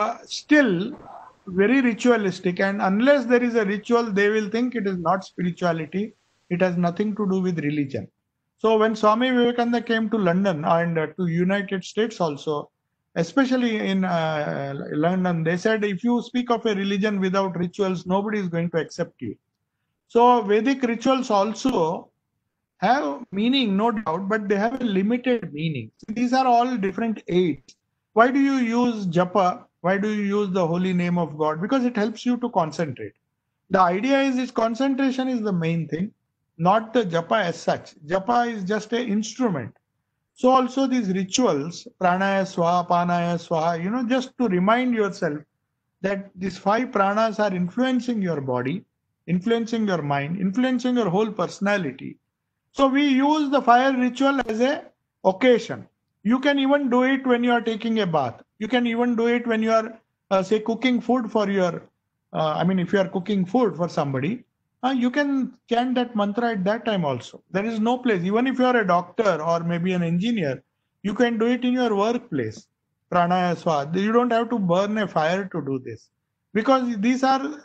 still very ritualistic, and unless there is a ritual, they will think it is not spirituality. It has nothing to do with religion. So when Swami Vivekananda came to London and to United States also, especially in London, they said if you speak of a religion without rituals, nobody is going to accept you. So Vedic rituals also have meaning, no doubt, but they have a limited meaning. These are all different aids. Why do you use japa? Why do you use the holy name of God? Because it helps you to concentrate. The idea is its concentration is the main thing, not the japa as such. Japa is just an instrument. So also these rituals, pranaya swaha, panaya swaha, just to remind yourself that these five pranas are influencing your body, influencing your mind, influencing your whole personality. So we use the fire ritual as a occasion. You can even do it when you are taking a bath. You can even do it when you are, say, cooking food for your. If you are cooking food for somebody, you can chant that mantra at that time also. There is no place. Even if you are a doctor or maybe an engineer, you can do it in your workplace. Pranaya swaha. You don't have to burn a fire to do this, because these are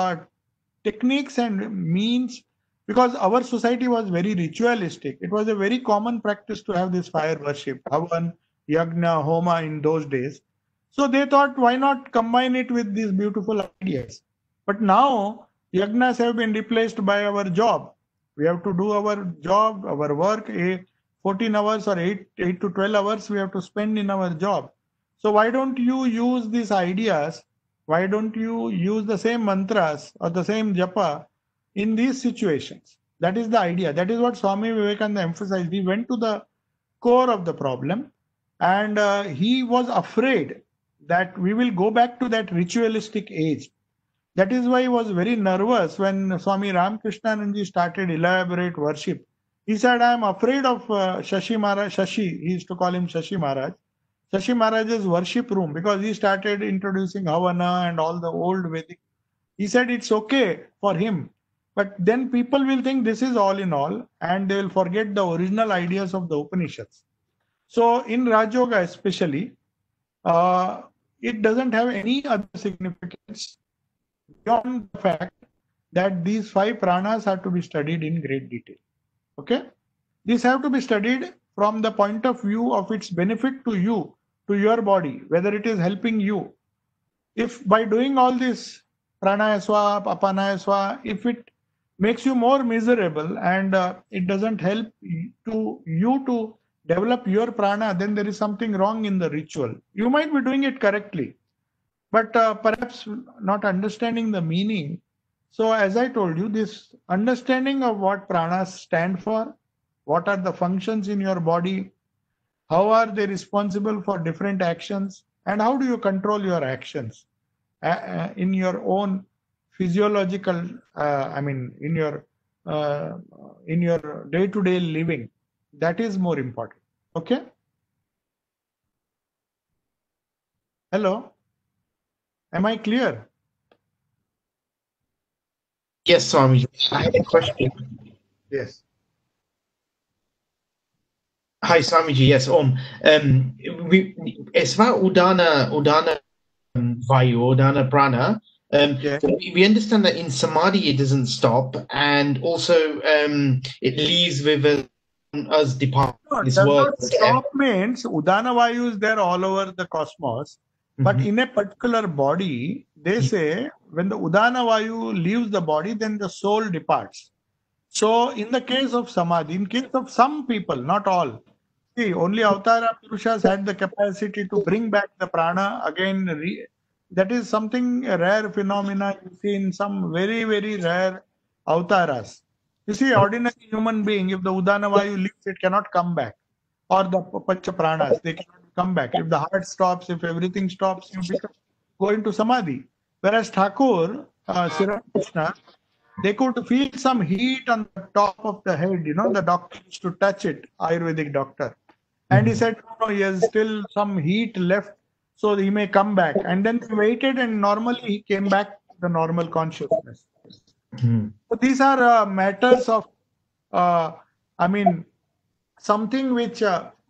techniques and means, because our society was very ritualistic. It was a very common practice to have this fire worship, Havan, Yagna, Homa in those days. So they thought, why not combine it with these beautiful ideas? But now, Yagnas have been replaced by our job. We have to do our job, our work, 14 hours or 8 to 12 hours we have to spend in our job. So why don't you use these ideas? Why don't you use the same mantras or the same japa in these situations? That is the idea. That is what Swami Vivekananda emphasized. He went to the core of the problem, and he was afraid that we will go back to that ritualistic age. That is why he was very nervous when Swami Ramakrishnananji started elaborate worship. He said, I am afraid of Shashi Maharaj. Shashi, he used to call him Shashi Maharaj. Shashi Maharaj's worship room, because he started introducing Havana and all the old Vedic. He said it's okay for him, but then people will think this is all in all, and they will forget the original ideas of the Upanishads. So in Raj Yoga especially, uh, it doesn't have any other significance beyond the fact that these five pranas are to be studied in great detail. Okay? These have to be studied from the point of view of its benefit to you, to your body, whether it is helping you. If by doing all this pranaya swaha, apanaya swaha, if it makes you more miserable and it doesn't help you to develop your prana, then there is something wrong in the ritual. You might be doing it correctly, but perhaps not understanding the meaning. So, as I told you, this understanding of what pranas stand for, what are the functions in your body, how are they responsible for different actions, and how do you control your actions in your own physiological, uh, in your day-to-day living. That is more important. Okay. Hello. Am I clear? Yes, Swamiji. I had a question. Yes. Hi, Swamiji. Yes, it's about Udana Vayu, Udana Prana. Yeah. We understand that in Samadhi it doesn't stop, and also it leaves with us depart No, this does world. not stop means Udana Vayu is there all over the cosmos, but Mhm. in a particular body, they say when the Udana Vayu leaves the body, then the soul departs. So, in the case of Samadhi, in case of some people, not all, see, only Avatara Purushas had the capacity to bring back the prana again. That is something, a rare phenomena you see in some very, very rare avataras. You see, ordinary human being, if the Udana Vayu leaves, it cannot come back. or the Pancha Pranas. They cannot come back. If the heart stops, if everything stops, you go into Samadhi. Whereas Thakur, Sri Krishna, they could feel some heat on the top of the head. The doctor used to touch it, Ayurvedic doctor. And he said, no, he has still some heat left, so he may come back. And then he waited, and normally he came back to the normal consciousness. So these are matters of, something which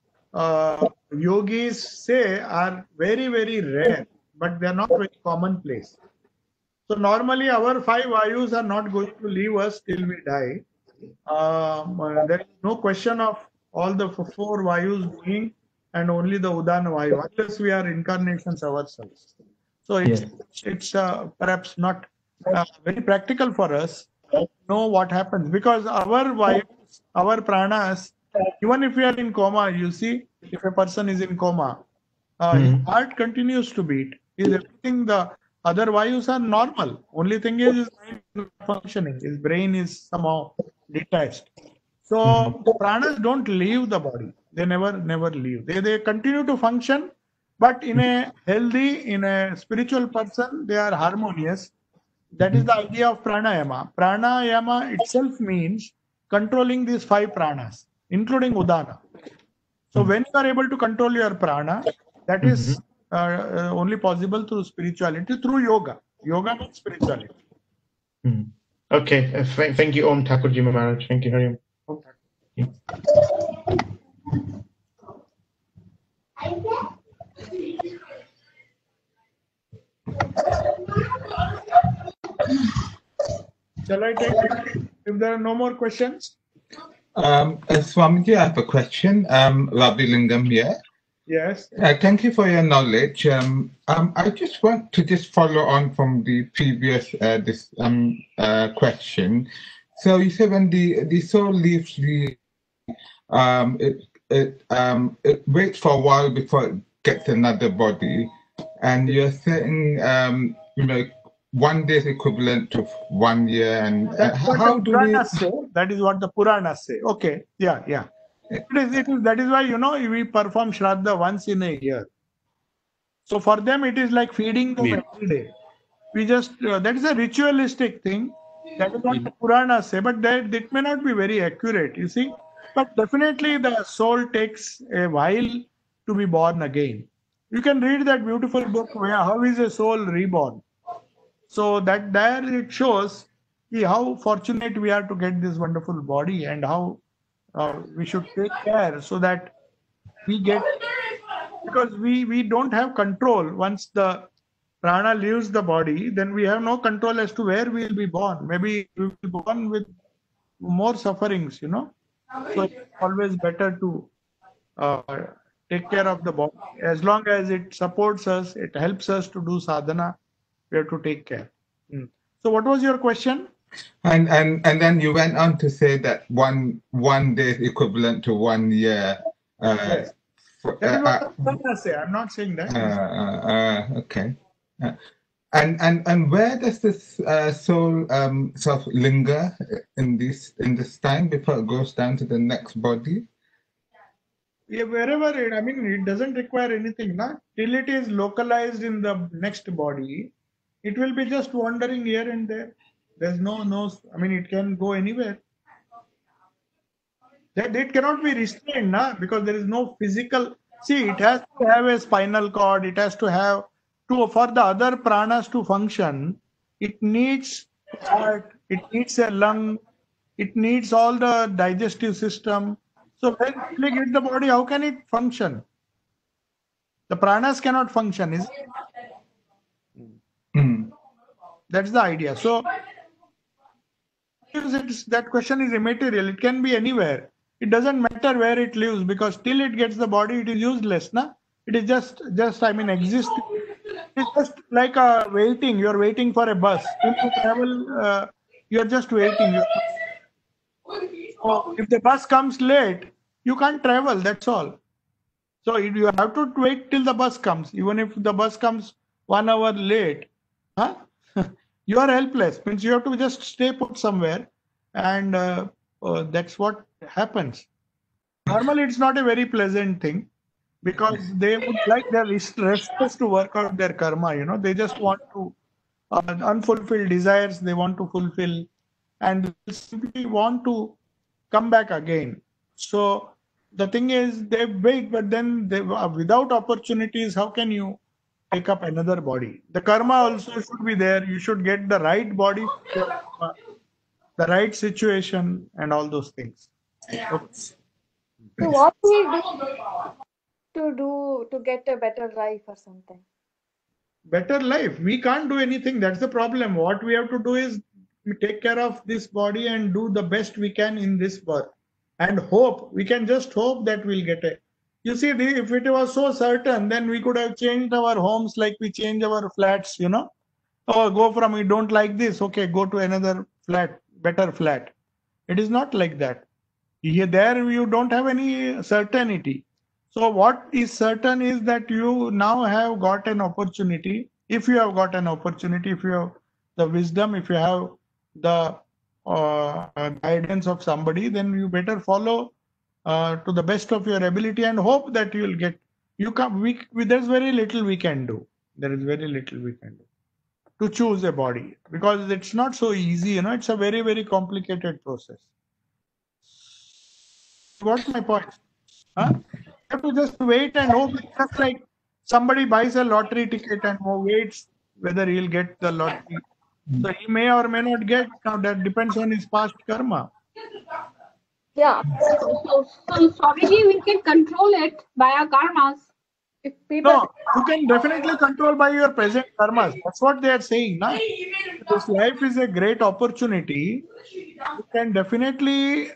yogis say are very, very rare, but they are not very commonplace. So normally our 5 Vayus are not going to leave us till we die. There is no question of all the 4 Vayus being and only the Udana Vayu, unless we are incarnations ourselves. So it's perhaps not very practical for us to know what happens, because our Vayus, our pranas, even if we are in coma, you see, if a person is in coma, his heart continues to beat. Everything, the other Vayus are normal. Only thing is his mind is not functioning. His brain is somehow detached. So the pranas don't leave the body. They never leave. They continue to function, but in a healthy, in a spiritual person, they are harmonious. That is the idea of pranayama. Pranayama itself means controlling these 5 pranas, including Udana. So when you are able to control your prana, that is only possible through spirituality, through yoga. Yoga means spirituality. Okay, thank you, Om Thakurji Maharaj. Thank you, Hariom. Shall I take it if there are no more questions? Swamiji, I have a question. Ravi Lingam here. Yes. Thank you for your knowledge. I just want to follow on from the previous question. So you said when the soul leaves it waits for a while before it gets another body, and you're saying 1 day is equivalent to 1 year, and that's what how the Puranas say. That is what the Puranas say. Okay, yeah. It is. That is why we perform Shraddha once in a year. So for them, it is like feeding them every day. We just that is a ritualistic thing. That is what the Puranas say, but that may not be very accurate. You see, but definitely the soul takes a while to be born again. You can read that beautiful book, How is a Soul Reborn? So that there it shows how fortunate we are to get this wonderful body, and how we should take care so that we get, because we don't have control. Once the prana leaves the body, then we have no control as to where we will be born. Maybe we will be born with more sufferings, So it's always better to take care of the body. As long as it supports us, it helps us to do sadhana, we have to take care. So what was your question? And then you went on to say that one day is equivalent to 1 year. Yes. That is what the Puranas say. I'm not saying that. Okay. And where does this soul sort of linger in this time before it goes down to the next body? Yeah, wherever it doesn't require anything, till it is localized in the next body, it will be just wandering here and there. There's no, it can go anywhere. That it cannot be restrained, because there is no physical. See, it has to have a spinal cord. It has to have for the other pranas to function. It needs heart. It needs a lung. It needs all the digestive system. So when you get the body, how can it function? The pranas cannot function, is it? That's the idea. So that question is immaterial. It can be anywhere. It doesn't matter where it lives, because till it gets the body, it is useless. It is just existing. It's just like waiting. You're waiting for a bus. If you travel, you're just waiting. So if the bus comes late, you can't travel. That's all. So you have to wait till the bus comes. Even if the bus comes 1 hour late, you are helpless. Means you have to just stay put somewhere, and that's what happens. Normally, it's not a very pleasant thing because they would like their restless to work out their karma. They just want to unfulfilled desires. They want to fulfill, and they simply want to come back again. So the thing is, they wait, but then they without opportunities, how can you take up another body? The karma also should be there. You should get the right body, for your karma, the right situation, and all those things. Okay. So what we do to get a better life or something? Better life. We can't do anything. That's the problem. What we have to do is we take care of this body and do the best we can in this birth. And hope. We can just hope that we'll get it. You see, if it was so certain, then we could have changed our homes like we change our flats, Oh, go from you don't like this. Okay, go to another flat, better flat. It is not like that. Here, there you don't have any certainty. So what is certain is that you now have got an opportunity. If you have got an opportunity, if you have the wisdom, if you have the guidance of somebody, then you better follow to the best of your ability and hope that you will get. There's very little we can do. There is very little we can do to choose a body because it's not so easy. It's a very, very complicated process. What's my point? Huh? You have to just wait and hope. It's just like somebody buys a lottery ticket and waits whether he'll get the lottery. So he may or may not get. Now that depends on his past karma. Yeah. So Swamiji, we can control it by our karmas. If people No, you can definitely control by your present karmas. That's what they are saying. Na? This life is a great opportunity. You can definitely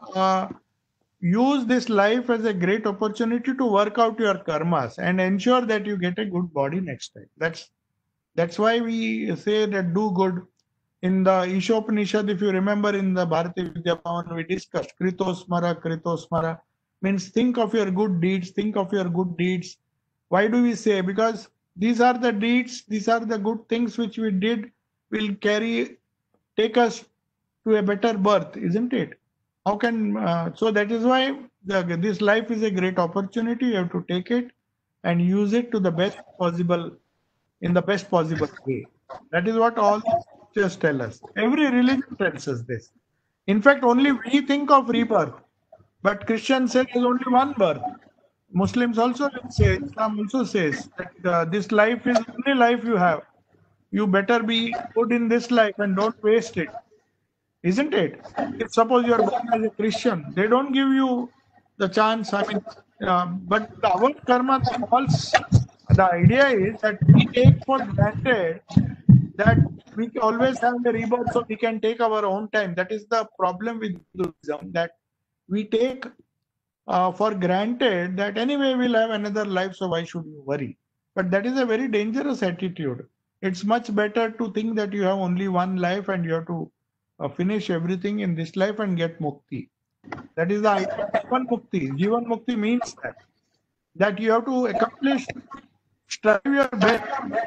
use this life as a great opportunity to work out your karmas and ensure that you get a good body next time. That's why we say that do good. In the Ishopanishad, if you remember in the Bharati Vidya Bhavan, we discussed Kritosmara means think of your good deeds, think of your good deeds. Why do we say? Because these are the deeds, these are the good things which we did will take us to a better birth, isn't it? How can so that is why this life is a great opportunity. You have to take it and use it to the best possible, in the best possible way. That is what all scriptures tell us. Every religion tells us this. In fact, only we think of rebirth, but Christians say there's only one birth. Muslims also say, Islam also says that this life is the only life you have. You better be good in this life and don't waste it. Isn't it? If suppose you are born as a Christian, they don't give you the chance. I mean, but our karma, the idea is that we take for granted that we always have the rebirth, so we can take our own time. That is the problem with Hinduism, that we take for granted that anyway we'll have another life, so why should you worry? But that is a very dangerous attitude. It's much better to think that you have only one life and you have to finish everything in this life and get mukti. That is the idea of Jivan Mukti. Jivan Mukti means that you have to accomplish, strive your best.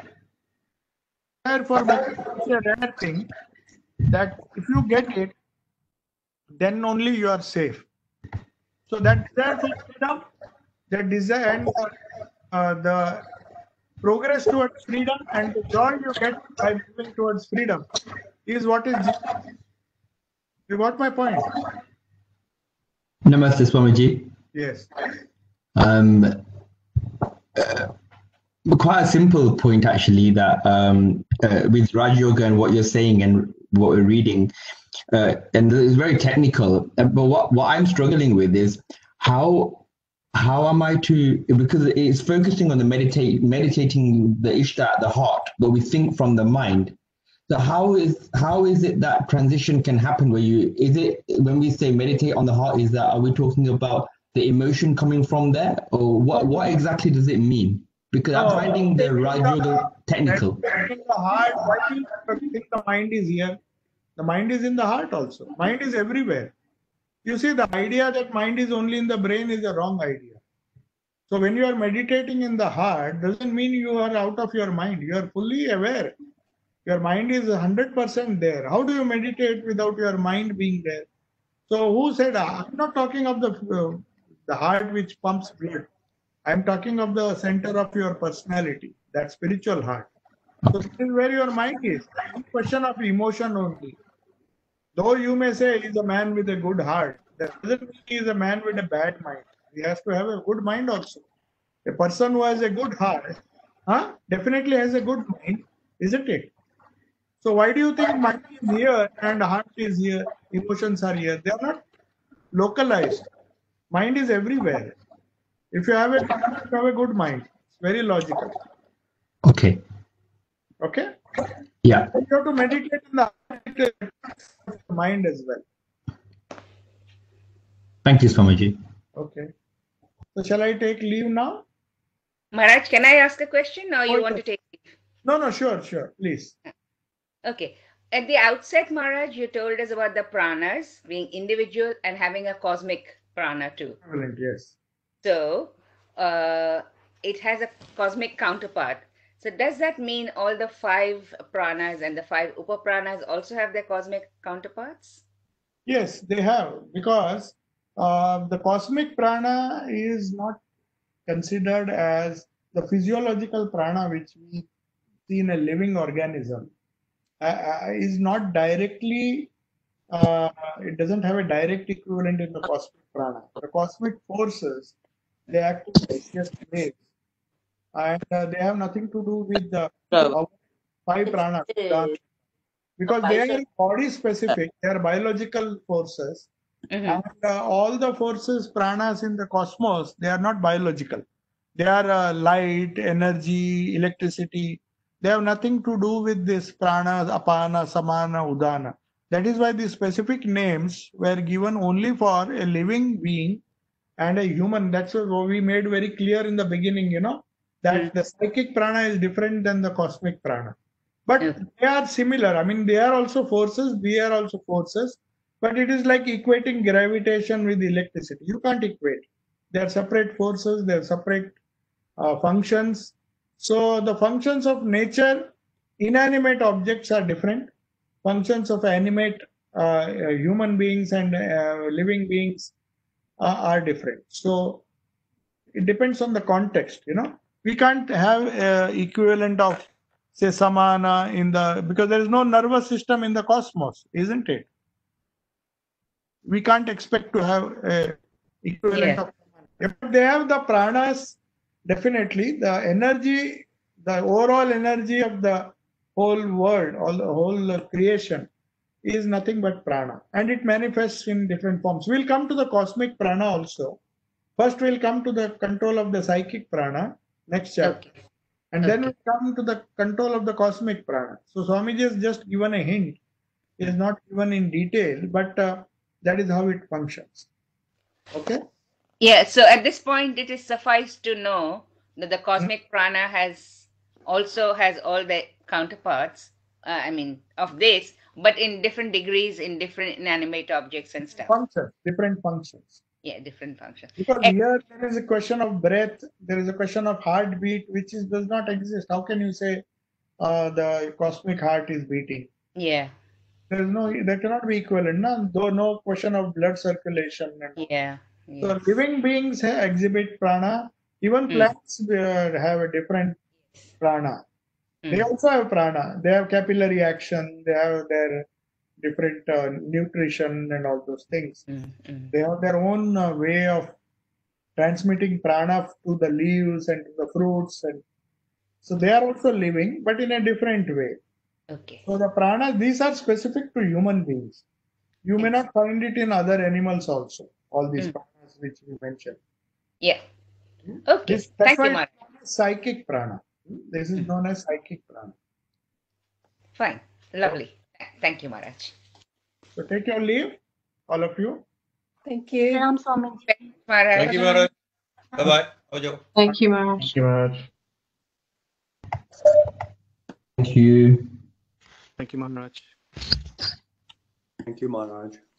For it's a rare thing that if you get it, then only you are safe. So that desire for freedom, that desire and the progress towards freedom and the joy you get by moving towards freedom is what is. You got my point? Namaste, Swamiji. Yes. Quite a simple point, actually, that with Raj Yoga and what you're saying and what we're reading, and it's very technical. But what I'm struggling with is how am I to, because it's focusing on the meditating the Ishta, the heart, but we think from the mind. So how is it that transition can happen where is it when we say meditate on the heart, are we talking about the emotion coming from there, or what exactly does it mean? Because I'm finding the Raj Yoga technical. In the heart, why do you think the mind is here? The mind is in the heart also. Mind is everywhere. You see, the idea that mind is only in the brain is a wrong idea. So when you are meditating in the heart, doesn't mean you are out of your mind. You are fully aware. Your mind is 100% there. How do you meditate without your mind being there? So who said, I'm not talking of the the heart which pumps blood. I'm talking of the center of your personality, that spiritual heart. So this is where your mind is. It's a question of emotion only. Though you may say he's a man with a good heart, that doesn't mean he is a man with a bad mind. He has to have a good mind also. A person who has a good heart, definitely has a good mind, isn't it? So why do you think mind is here and heart is here, emotions are here? They are not localized. Mind is everywhere. If you have a good mind. It's very logical. Okay. Okay? Yeah. You have to meditate in the mind as well. Thank you, Swamiji. Okay. So shall I take leave now? Maharaj, can I ask a question or you want to take leave? No, sure, please. Okay. At the outset, Maharaj, you told us about the pranas being individual and having a cosmic prana too. Excellent, yes. So it has a cosmic counterpart. So does that mean all the 5 pranas and the 5 upapranas also have their cosmic counterparts? Yes, they have, because the cosmic prana is not considered as the physiological prana which we see in a living organism. Is not directly, it doesn't have a direct equivalent in the cosmic prana. The cosmic forces, they act as waves, and they have nothing to do with the 5 pranas, because they are body specific, they are biological forces, and all the forces, pranas in the cosmos, they are not biological. They are light, energy, electricity. They have nothing to do with this prana, apana, samana, udana. That is why these specific names were given only for a living being and a human. That's what we made very clear in the beginning, that the psychic prana is different than the cosmic prana. But they are similar. I mean, they are also forces, we are also forces, but it is like equating gravitation with electricity. You can't equate. They are separate forces, they are separate functions. So the functions of nature, inanimate objects are different. Functions of animate human beings and living beings are different. So it depends on the context, We can't have equivalent of, say, samana because there is no nervous system in the cosmos, isn't it? We can't expect to have a equivalent of samana. If they have the pranas, definitely the energy, the overall energy of the whole world, the whole creation is nothing but prana, and it manifests in different forms. We'll come to the cosmic prana also. First, we'll come to the control of the psychic prana, next chapter. Okay. And then we'll come to the control of the cosmic prana. So Swamiji has just given a hint. It is not given in detail, but that is how it functions. Okay? Yeah, so at this point, it is suffice to know that the cosmic prana also has all the counterparts, of this, but in different degrees, in different inanimate objects and stuff. Different functions. Yeah, different functions. Because here there is a question of breath, there is a question of heartbeat, which does not exist. How can you say the cosmic heart is beating? Yeah. There cannot be equivalent, though no question of blood circulation. Yeah. So living beings exhibit prana. Even plants have a different prana. They also have prana. They have capillary action. They have their different nutrition and all those things. They have their own way of transmitting prana to the leaves and to the fruits, and so they are also living, but in a different way. Okay. So the prana, these are specific to human beings. You may not find it in other animals also. All these pranas which we mentioned. Yeah. Okay. Thank you, Maharaj. Psychic prana. This is known as psychic prana. Fine. Lovely. Thank you, Maharaj. So take your leave, all of you. Thank you. Maharaj. Thank you, Maharaj. Bye-bye. Thank you, Maharaj. Thank you, Maharaj. Thank you. Thank you, Maharaj. Thank you, Maharaj.